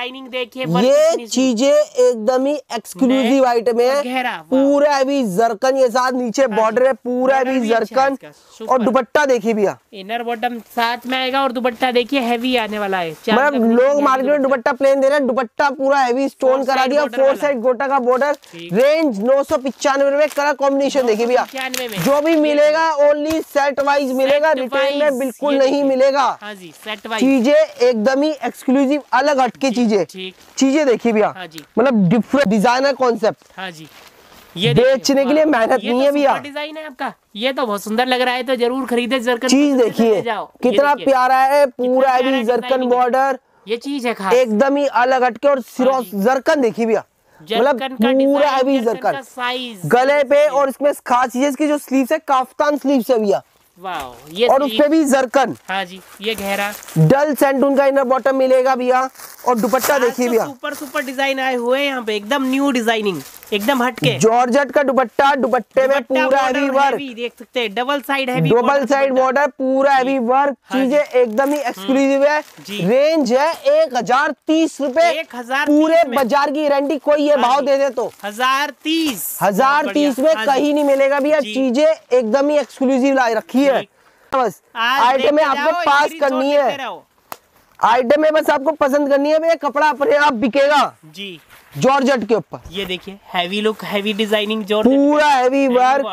ये चीजें एकदम ही एक्सक्लूसिव आइटम है, पूरा हैवी जरकन के साथ, नीचे बॉर्डर है पूरा हैवी जरकन, और दुपट्टा देखिए भैया, इनर बॉटम साथ में आएगा और दुपट्टा देखिए हैवी आने वाला है। मतलब लोग मार्केट में दुपट्टा प्लेन दे रहे हैं, दुपट्टा पूरा हैवी स्टोन करा दिया, फोर साइड गोटा का बॉर्डर। रेंज नौ सौ पिचानवे रुपए, कलर कॉम्बिनेशन देखिए भैया, जो भी मिलेगा ओनली सेट वाइज मिलेगा, रिटेल में बिल्कुल नहीं मिलेगा। हाँ जी, सेट वाइज चीजें एकदम ही एक्सक्लूसिव अलग हटके चीजें, चीजें देखिए भैया, मतलब डिफरेंट डिजाइनर कॉन्सेप्ट। हाँ जी, ये बेचने के लिए मेहनत नहीं है भैया, डिजाइन है आपका, ये तो बहुत सुंदर लग रहा है, तो जरूर खरीदे। जरकन चीज देखिए कितना प्यारा है, पूरा हैवी जरकन बॉर्डर, ये चीज है खास, एकदम ही अलग हटके। और सिरों जरकन देखिए भैया, मतलब पूरा हैवी जरकन गले पे, और इसमें खास चीज की जो स्लीव्स है काफ्तान स्लीव्स है भैया, ये और उसपे भी जरकन। हाँ जी, ये गहरा डल सैंटून का इनर बॉटम मिलेगा भैया, और दुपट्टा देखिए भैया, सुपर सुपर डिजाइन आए हुए हैं यहाँ पे, एकदम न्यू डिजाइनिंग, एकदम हटके। जॉर्जेट का दुपट्टा, दुपट्टे में पूरा हैवी वर्क, देख सकते हैं double side heavy, double side border, पूरा हैवी वर्क, चीजें एकदम ही एक्सक्लूसिव है। रेंज है एक हजार तीस रूपए, एक हजार पूरे बाजार की गारंटी, कोई ये भाव दे दे तो हजार तीस, हजार तीस में कहीं नहीं मिलेगा भैया, चीजें एकदम ही एक्सक्लूसिव ला रखी है। बस आइटम में आपको पास करनी है, आइटम में बस आपको पसंद करनी है भैया, कपड़ा अपने आप बिकेगा जी। जॉर्जेट के ऊपर ये देखिए heavy look, heavy designing, georgette पूरा हैवी वर्क,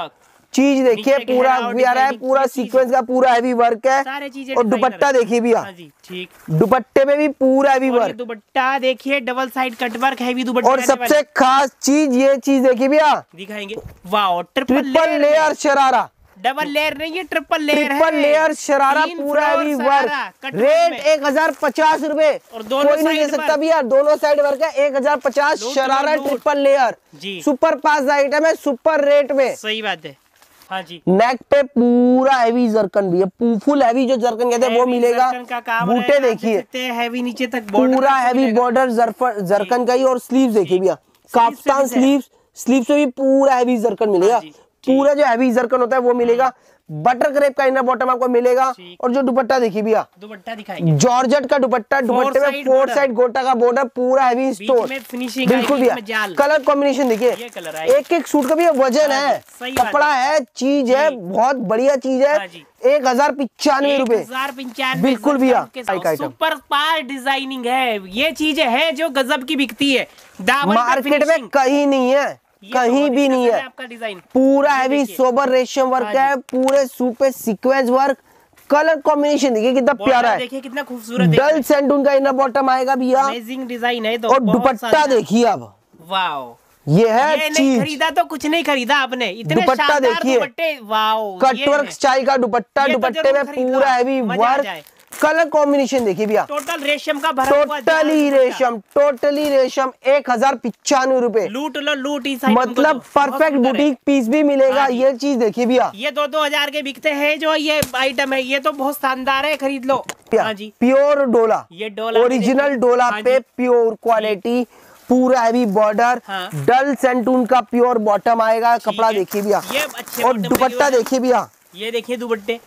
चीज देखिए पूरा प्यारा है, पूरा सीक्वेंस का पूरा हैवी वर्क है। सारे चीजें और दुपट्टा देखिए भैया, ठीक, दुपट्टे में भी पूरा हैवी वर्क। दुपट्टा देखिए double side cut work heavy dupatta. और सबसे खास चीज ये चीज देखिए भैया, दिखाएंगे, wow triple layer sharara, double layer नहीं, ये ट्रिपल लेयर है। ट्रिपल लेयर शरारा पूरा हैवी वर्क। रेट एक हजार पचास रूपए, और दोनों कोई नहीं दे सकता भैया, दोनों साइड वर्क है। एक हजार पचास sharara triple layer, super pass item है, सुपर रेट में। सही बात है, हाँ जी। नेक पे पूरा हैवी जरकन भी है, फुल हैवी जो जरकन कहते हैं वो मिलेगा। बूटे देखिए हैवी नीचे तक, पूरा हैवी बॉर्डर जरकन का ही। और स्लीव्स देखिए भैया, काफ्तान स्लीव्स, स्लीव्स में भी पूरा हैवी जरकन मिलेगा। पूरा जो हैवी जरकन होता है वो मिलेगा। बटर क्रेप का इनर बॉटम आपको मिलेगा। और जो दुपट्टा देखिए भैया, दुपट्टा दिखाएंगे, जॉर्जेट का दुपट्टा, दुपट्टे में फोर साइड गोटा का बॉर्डर, पूरा हैवी स्टोन, बिल्कुल भैया। कलर कॉम्बिनेशन देखिए, एक एक सूट का भी वजन है, कपड़ा है, चीज है, बहुत बढ़िया चीज है। एक हजार पिचानवे रूपए, बिल्कुल भैया। सुपर पार डिजाइनिंग है, ये चीजें है जो गजब की बिकती है, मार्केट में कहीं नहीं है, कहीं भी नहीं है। आपका डिजाइन पूरा हैवी सोबर रेशम वर्क है, पूरे सूट पे सीक्वेंस वर्क। कलर कॉम्बिनेशन देखिए कितना प्यारा है, देखिए कितना खूबसूरत है। डल सैंडून का इनर बॉटम आएगा भैया, अमेजिंग डिजाइन है। तो और दुपट्टा देखिए अब, वाओ, ये है ये नहीं खरीदा तो कुछ नहीं खरीदा आपने, इतने दुपट्टा देखिए, वाओ, कटवर्क स्टाइल का दुपट्टा, दुपट्टे में पूरा हैवी वर्क। कलर कॉम्बिनेशन देखिए भैया, टोटल रेशम का भरा हुआ, टोटली रेशम, टोटली रेशम। एक हजार पिचानवे रूपए, लूट लो लूट, इस मतलब परफेक्ट बुटीक पीस भी मिलेगा। ये चीज देखिए भैया, ये दो दो हजार के बिकते हैं जो ये आइटम है, ये तो बहुत शानदार है, खरीद लो। हाँ जी, प्योर डोला, ये डोला ओरिजिनल डोला पे प्योर क्वालिटी, पूरा हैवी बॉर्डर, डल सेंटून का प्योर बॉटम आएगा। कपड़ा देखिए भैया, और दुपट्टा देखिए भैया, ये देखिए दुपट्टे,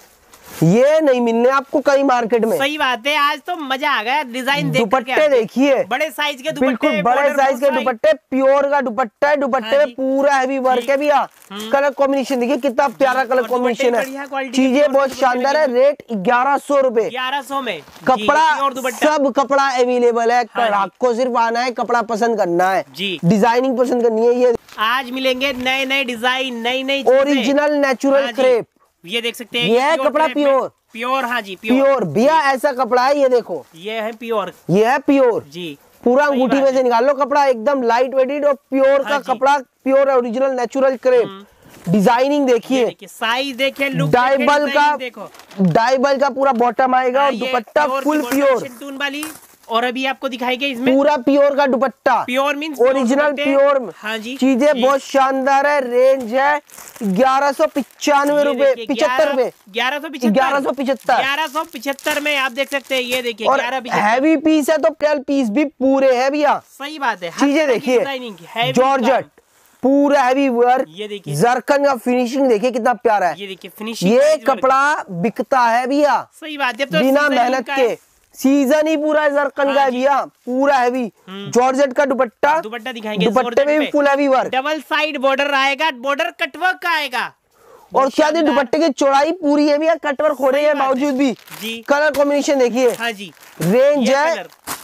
ये नहीं मिलने आपको कहीं मार्केट में। सही बात है, आज तो मजा आ गया डिजाइन देख के। दुपट्टे देखिए, बड़े साइज के दुपट्टे, बिल्कुल बड़े साइज के दुपट्टे, प्योर का दुपट्टा है, दुपट्टे में पूरा हैवी वर्क है भैया। कलर कॉम्बिनेशन देखिए कितना प्यारा कलर कॉम्बिनेशन है, चीजें बहुत शानदार है। रेट ग्यारह सौ रूपए, ग्यारह सौ में कपड़ा, सब कपड़ा अवेलेबल है। आपको सिर्फ आना है, कपड़ा पसंद करना है, डिजाइनिंग पसंद करनी है। ये आज मिलेंगे नए नए डिजाइन, नई नई ओरिजिनल नेचुरल क्रेप, ये देख सकते हैं, ये है कपड़ा प्योर, प्योर, हाँ जी प्योर, प्योर भैया ऐसा कपड़ा है। ये देखो, ये है प्योर, ये है प्योर जी, पूरा अंगूठी में से निकाल लो कपड़ा, एकदम लाइट वेटेड और प्योर का कपड़ा, pure original natural crepe. Designing देखिए, साइज देखिए, लुक डाइबल का, डाइबल का पूरा बॉटम आएगा, और दुपट्टा फुल प्योर वाली। और अभी आपको दिखाएंगे इसमें पूरा प्योर का dupatta, pure means original pure. हाँ जी, चीजें बहुत शानदार है। रेंज है ग्यारह सौ पिचानवे रूपए, पिछहत्तर रूपए, ग्यारह सौ ग्यारह सौ पिछहत्तर, ग्यारह सौ पिछहत्तर में आप देख सकते हैं। ये देखिए, और हैवी पीस है तो प्यल पीस भी पूरे है भैया। सही बात है, चीजें देखिए, जॉर्जेट पूरा हैवी वर्क, ये देखिए जरकन का फिनिशिंग देखिए कितना प्यारा है। ये देखिए फिनिशिंग, ये कपड़ा बिकता है भैया। सही बात है, बिना मेहनत के, सीजन ही पूरा जरकन का है भैया, पूरा हैवी जॉर्जेट का दुपट्टा, दुपट्टा दिखाएंगे, दुपट्टे में भी full heavy work, double side border आएगा, बॉर्डर कटवर्क का आएगा। और क्या दी दुपट्टे की चौड़ाई पूरी है भैया, कटवर्क हो रही है बावजूद भी। कलर कॉम्बिनेशन देखिए, हाँ जी, रेंज है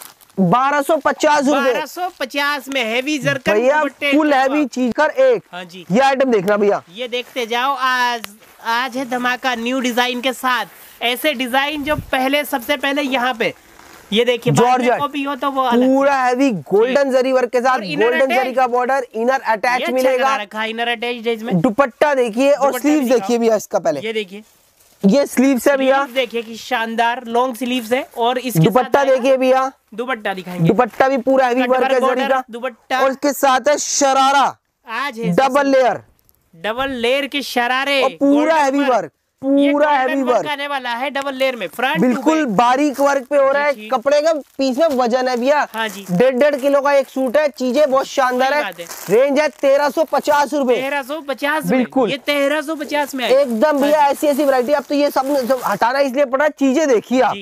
बारह सौ पचास रूपए, बारह सौ पचास में हैवी जरकन भैया, फुल हैवी चीज कर एक। हाँ जी, ये आइटम देखना भैया, ये देखते जाओ। आज आज है धमाका न्यू डिजाइन के साथ, ऐसे डिजाइन जो पहले सबसे पहले यहाँ पे ये देखिए, जॉर्जेट कॉपी हो तो वो पूरा हैवी गोल्डन जरी वर्क के साथ, गोल्डन जरी का बॉर्डर, इनर अटैच मिलेगा, इनर अटैच इसमें। दुपट्टा देखिए, और स्लीव्स देखिए भैया इसका पहले, ये देखिए, ये स्लीव्स है भैया, देखिए कि शानदार लॉन्ग स्लीव्स है। और इसके दुपट्टा देखिए भैया, दुपट्टा दिखाएंगे, दुपट्टा भी पूरा हैवी वर्क है जरी का दुपट्टा, और इसके साथ है शरारा, आज है डबल लेयर, डबल लेयर के शरारे, पूरा हैवी वर्क, पूरा हैवी वर्क आने वाला है डबल लेयर में, फ्रंट बिल्कुल बारीक वर्क पे हो रहा है। कपड़े का पीस में वजन है भैया, हाँ जी, डेढ़ डेढ़ किलो का एक सूट है। चीजें बहुत शानदार है। रेंज है तेरह सौ पचास रूपए, तेरह सौ पचास, बिल्कुल ये तेरह सौ पचास में एकदम भैया। ऐसी ऐसी वैरायटी, अब तो ये सब हटाना इसलिए पड़ा, चीजें देखिए आप।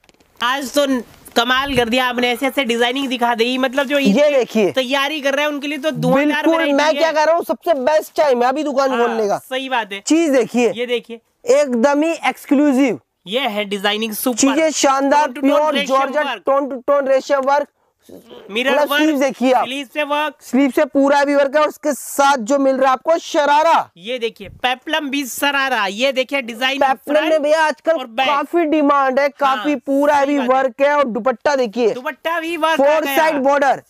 आज तो कमाल कर दिया आपने, ऐसे ऐसे डिजाइनिंग दिखा दी, मतलब जो ये देखिए तैयारी कर रहे हैं उनके लिए तो बिल्कुल, मैं क्या कर रहा हूँ, सबसे बेस्ट टाइम है अभी दुकान खोलने का। सही बात है, चीज देखिए, ये देखिए एकदम ही एक्सक्लूसिव, ये है डिजाइनिंग सुपर, चीजें शानदार, pure georgette tone to tone रेशम वर्क, मिरर वर्क, स्लीव देखिए आप, स्लीव से वर्क, स्लीव से पूरा हैवी वर्क है। और उसके साथ जो मिल रहा है आपको शरारा, ये देखिए पेप्लम भी शरारा, ये देखिए डिजाइन पेप्लम में भैया आजकल काफी डिमांड है, काफी हाँ, पूरा हैवी वर्क है। और दुपट्टा देखिए, दुपट्टा भी वर्क, फोर साइड बॉर्डर,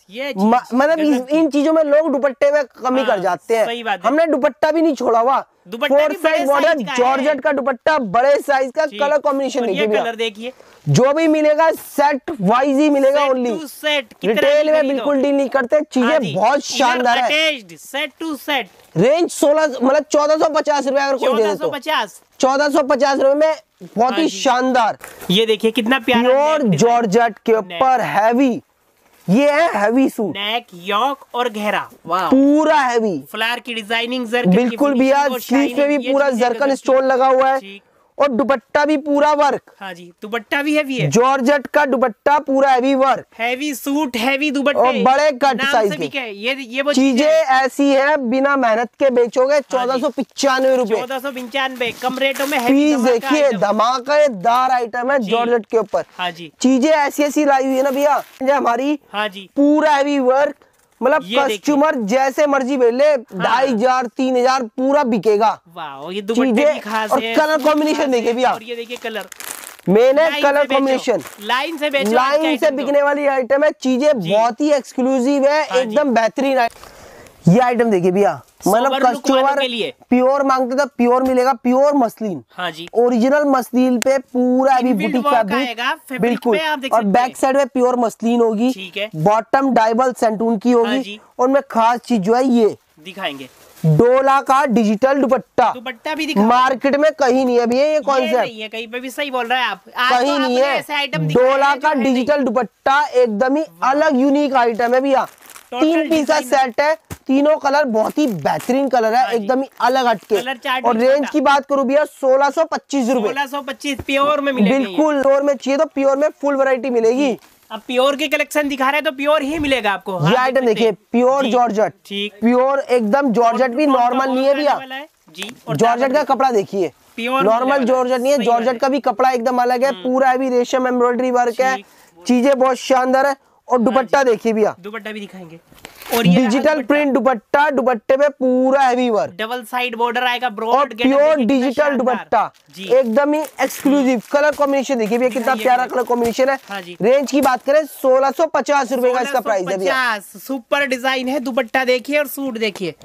मतलब इन चीजों में लोग दुपट्टे में कमी हाँ, कर जाते हैं। हमने दुपट्टा भी नहीं छोड़ा हुआ, फोर साइड बॉर्डर, जॉर्जेट का दुपट्टा, बड़े साइज का, कलर कॉम्बिनेशन देखिए, कलर देखिए, जो भी मिलेगा सेट वाइज ही मिलेगा, ओनली सेट, रिटेल में बिल्कुल डील नहीं करते, चीजें बहुत शानदार है। सेट टू सेट, रेंज सोलह मतलब चौदह सौ पचास रुपए अगर कोई दे दे तो चौदह सौ पचास रुपए में बहुत ही शानदार। ये देखिए कितना प्यारा, प्योर जॉर्जेट के ऊपर हैवी, ये है हैवी सूट, नेक, यॉक और घेरा, वाह पूरा हैवी, फ्लावर की डिजाइनिंग, जरकन बिल्कुल भैया, स्लीव पे भी पूरा जरकन स्टोन लगा हुआ है। और दुपट्टा भी पूरा वर्क, हाँ जी, दुपट्टा भी हैवी है, जॉर्जेट का दुपट्टा पूरा heavy work, heavy suit, heavy दुपट्टे और बड़े कट साइज के। ये ये वो चीजें ऐसी है, बिना मेहनत के बेचोगे चौदह सौ पिचानवे रूपए, चौदह सौ पिचानवे, कम रेटों में। पीस देखिए, धमाकेदार आइटम है जॉर्जेट के ऊपर। हाँ जी, चीजें ऐसी ऐसी लाई हुई है ना भैया हमारी, हाँ जी, पूरा हैवी वर्क, मतलब कस्टमर जैसे मर्जी भेज ले, ढाई हजार तीन हजार पूरा बिकेगा। वाह, ये दुपट्टे की खास और है, कलर कॉम्बिनेशन देखिए भैया, और ये देखिए कलर, मैंने कलर कॉम्बिनेशन लाइन से बेचो, लाइन से बिकने वाली आइटम है। चीजें बहुत ही एक्सक्लूसिव है, एकदम बेहतरीन। ये आइटम देखिए भैया, मतलब कस्टमर प्योर मांगते तो प्योर मिलेगा, प्योर मसलिन, हाँ जी, ओरिजिनल मसलिन पे पूरा अभी बुटीक फैब्रिक बिल्कुल, और बैक साइड में प्योर मसलिन होगी, बॉटम डाइबल सेंटून की होगी। और मैं खास चीज जो है ये दिखाएंगे, डोला का डिजिटल दुपट्टा, दुपट्टा भी मार्केट में कहीं नहीं है भैया ये कॉन्सेप्ट, कहीं पे भी सही बोल रहे हैं आप, कहीं नहीं है। डोला का डिजिटल दुपट्टा एकदम ही अलग यूनिक आइटम है भैया, तीन पीस का सेट है, तीनों कलर बहुत ही बेहतरीन कलर है, एकदम ही अलग हटके। और रेंज की बात करूं भैया सोलह सौ पच्चीस रूपए, सोलह सौ पच्चीस प्योर में मिलेगी, बिल्कुल प्योर में चाहिए तो प्योर में फुल वैरायटी मिलेगी। अब प्योर के कलेक्शन दिखा रहे हैं तो प्योर ही मिलेगा आपको। ये आइटम देखिए, प्योर जॉर्जेट, ठीक प्योर एकदम जॉर्जेट भी नॉर्मल नहीं है भैया जी, जॉर्जेट का कपड़ा देखिए, नॉर्मल जॉर्जेट नहीं है, जॉर्जेट का भी कपड़ा एकदम अलग है, पूरा भी रेशम एम्ब्रॉयडरी वर्क है, चीजें बहुत शानदार है। और दुपट्टा देखिए भैया, दुपट्टा भी दिखाएंगे, और डिजिटल प्रिंट दुपट्टा, दुपट्टे में पूरा heavy work, double side border आएगा, ब्रॉड, प्योर डिजिटल दुपट्टा, एकदम ही एक्सक्लूसिव। कलर कॉम्बिनेशन देखिए भैया कितना प्यारा कलर कॉम्बिनेशन है। हाँ रेंज की बात करें सोलह सौ पचास रूपए का इसका प्राइस है भैया, सुपर डिजाइन है। दुपट्टा देखिए और सूट देखिए,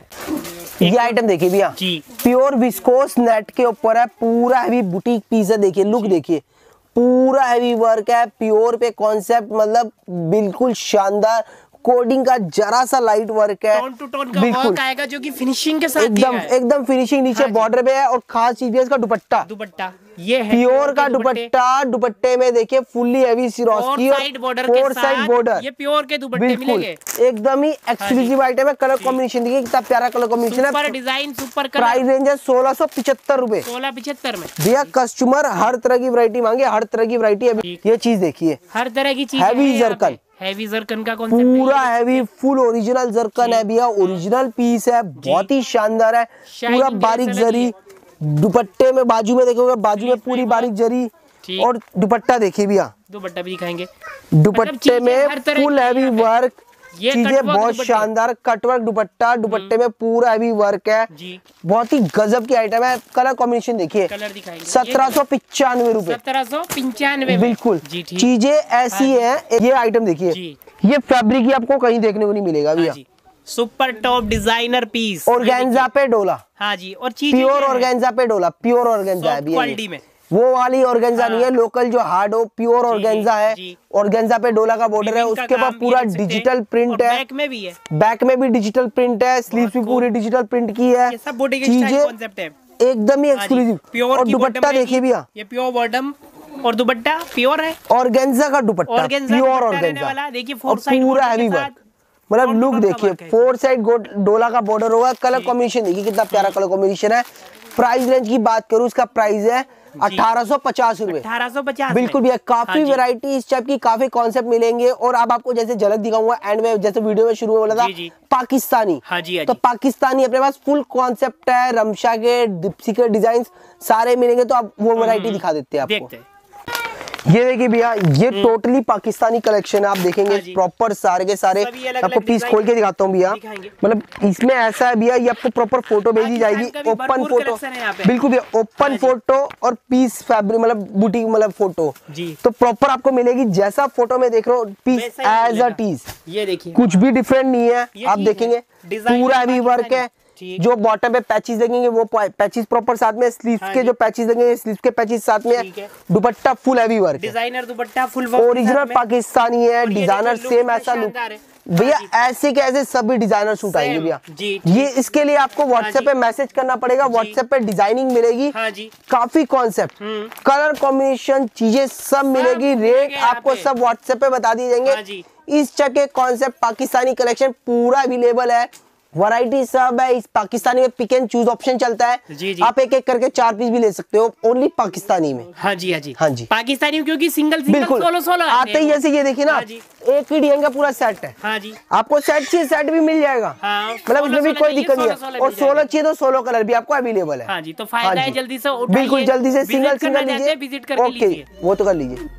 ये आइटम देखिए भैया, प्योर विस्कोस नेट के ऊपर है, पूरा हैवी बुटीक पीस है। देखिए लुक देखिए, पूरा हैवी वर्क है, प्योर पे कॉन्सेप्ट, मतलब बिल्कुल शानदार। कोडिंग का जरा सा लाइट वर्क है, टोन टू टोन का वर्क आएगा जो कि फिनिशिंग के साथ एकदम एकदम फिनिशिंग नीचे बॉर्डर पे है। और खास चीज है इसका दुपट्टा, दुपट्टा ये है प्योर का दुपट्टा, दुपट्टे में देखिए fully heavy Swarovski, four side border, ये प्योर के दुपट्टे मिलेंगे, एकदम ही एक्सक्लूसिव आइटम है। कलर कॉम्बिनेशन देखिए कितना प्यारा कलर कॉम्बिनेशन है, super design, super colour. Price range है सोलह सौ पिछहत्तर रूपए, सोलह पिछहत्तर में भैया। कस्टमर हर तरह की वैरायटी मांगे, हर तरह की वैरायटी। ये चीज देखिए, हर तरह की चीज, हैवी जरकन, हैवी जरकन का कॉन्सेप्ट, पूरा हैवी फुल ओरिजिनल जरकन है भैया, ओरिजिनल पीस है, बहुत ही शानदार है, पूरा बारीक जरी। दुपट्टे में बाजू में देखोगे, बाजू में पूरी बारीक जरी। और दुपट्टा देखिए भैया, दुपट्टा भी दिखाएंगे, दुपट्टे में फुल हैवी वर्क, चीजें बहुत शानदार। कटवर्क दुपट्टा, दुपट्टे में पूरा हैवी वर्क है, बहुत ही गजब की आइटम है। कलर कॉम्बिनेशन देखिए, सत्रह सौ पिचानवे रूपए, सत्रह सौ पिचानवे बिल्कुल। चीजें ऐसी है। ये आइटम देखिए, ये फैब्रिक ही आपको कहीं देखने को नहीं मिलेगा भैया, super top designer piece, organza पे डोला। हाँ जी, और प्योर ऑर्गेन्जा पे डोला, प्योर ऑर्गेन्जा है क्वालिटी में, वो वाली ऑर्गेन्जा नहीं है लोकल जो हार्ड हो, प्योर ऑर्गेन्जा है। ऑर्गेन्जा पे डोला का बॉर्डर है, उसके बाद पूरा डिजिटल प्रिंट है, बैक में भी है, बैक में भी डिजिटल प्रिंट है, स्लीव्स भी पूरी डिजिटल प्रिंट की है, चीजें एकदम ही एक्सक्लूसिव। और दुपट्टा देखिए भैया, ये प्योर बॉटम और दुपट्टा प्योर है, ऑर्गेन्जा का दुपट्टा, प्योर ऑर्गेन्जा, देखिए पूरा हैवी वर्क, मतलब लुक देखिए, फोर साइड डोला का बॉर्डर होगा। कलर कॉम्बिनेशन देखिए कितना प्यारा कलर कॉम्बिनेशन है। प्राइस रेंज की बात करूं, इसका प्राइस है अठारह सौ पचास रूपए, अठारह सौ पचास बिल्कुल भैया। काफी वैरायटी इस टाइप की, काफी कॉन्सेप्ट मिलेंगे। और अब आपको जैसे झलक दिखाऊंगा एंड में, जैसे वीडियो में शुरू में बोला था पाकिस्तानी, हाँ जी, हाँ तो पाकिस्तानी अपने पास फुल कॉन्सेप्ट है, रमशा के, डिप्सी के डिजाइन सारे मिलेंगे। तो आप वो वैरायटी दिखा देते हैं आपको। ये देखिए भैया, ये टोटली पाकिस्तानी कलेक्शन है। आप देखेंगे प्रॉपर सारे के सारे, आपको पीस खोल के दिखाता हूँ भैया। मतलब इसमें ऐसा है भैया, ये आपको प्रॉपर फोटो भेजी जाएगी, ओपन फोटो, बिल्कुल भैया ओपन फोटो और पीस फैब्रिक मतलब बुटीक मतलब फोटो, तो प्रॉपर आपको मिलेगी जैसा फोटो में देख रहे हो पीस एज अ टीज। ये देखिए कुछ भी डिफरेंट नहीं है, आप देखेंगे पूरा भी वर्क है। जो बॉटम पे पैचेस देखेंगे वो पैचेस प्रॉपर साथ में, स्लीव्स के जो पैचेस देखेंगे स्लीव्स के पैचेस साथ में, dupatta full heavy work, designer dupatta full work, original Pakistani है, डिजाइनर सेम ऐसा लुक भैया। ऐसे के ऐसे सभी डिजाइनर सूट आएंगे भैया। ये इसके लिए आपको व्हाट्सएप पे मैसेज करना पड़ेगा, व्हाट्सएप पे डिजाइनिंग मिलेगी, काफी कॉन्सेप्ट कलर कॉम्बिनेशन चीजें सब मिलेगी, रेट आपको सब व्हाट्सएप पे बता दिए जाएंगे। इस टाइप के कॉन्सेप्ट पाकिस्तानी कलेक्शन पूरा अवेलेबल है, वैरायटी सब है। इस पाकिस्तानी में पिक एंड चूज ऑप्शन चलता है, जी जी। आप एक एक करके चार पीस भी ले सकते हो ओनली पाकिस्तानी में। हाँ जी हाँ जी हाँ जी पाकिस्तानी क्योंकि सिंगल सिंगल सोलो सोलो आते ही जैसे ये देखिए ना, एक ही डिजाइन का पूरा सेट है। हाँ जी, आपको सेट चाहिए सेट भी मिल जाएगा, मतलब इसमें भी कोई दिक्कत नहीं है। और सोलो चाहिए तो सोलो कलर भी आपको अवेलेबल है। हाँ जी, तो फायदा है जल्दी से, बिल्कुल जल्दी से सिंगल सिंगल लीजिए, ओके वो तो कर लीजिए।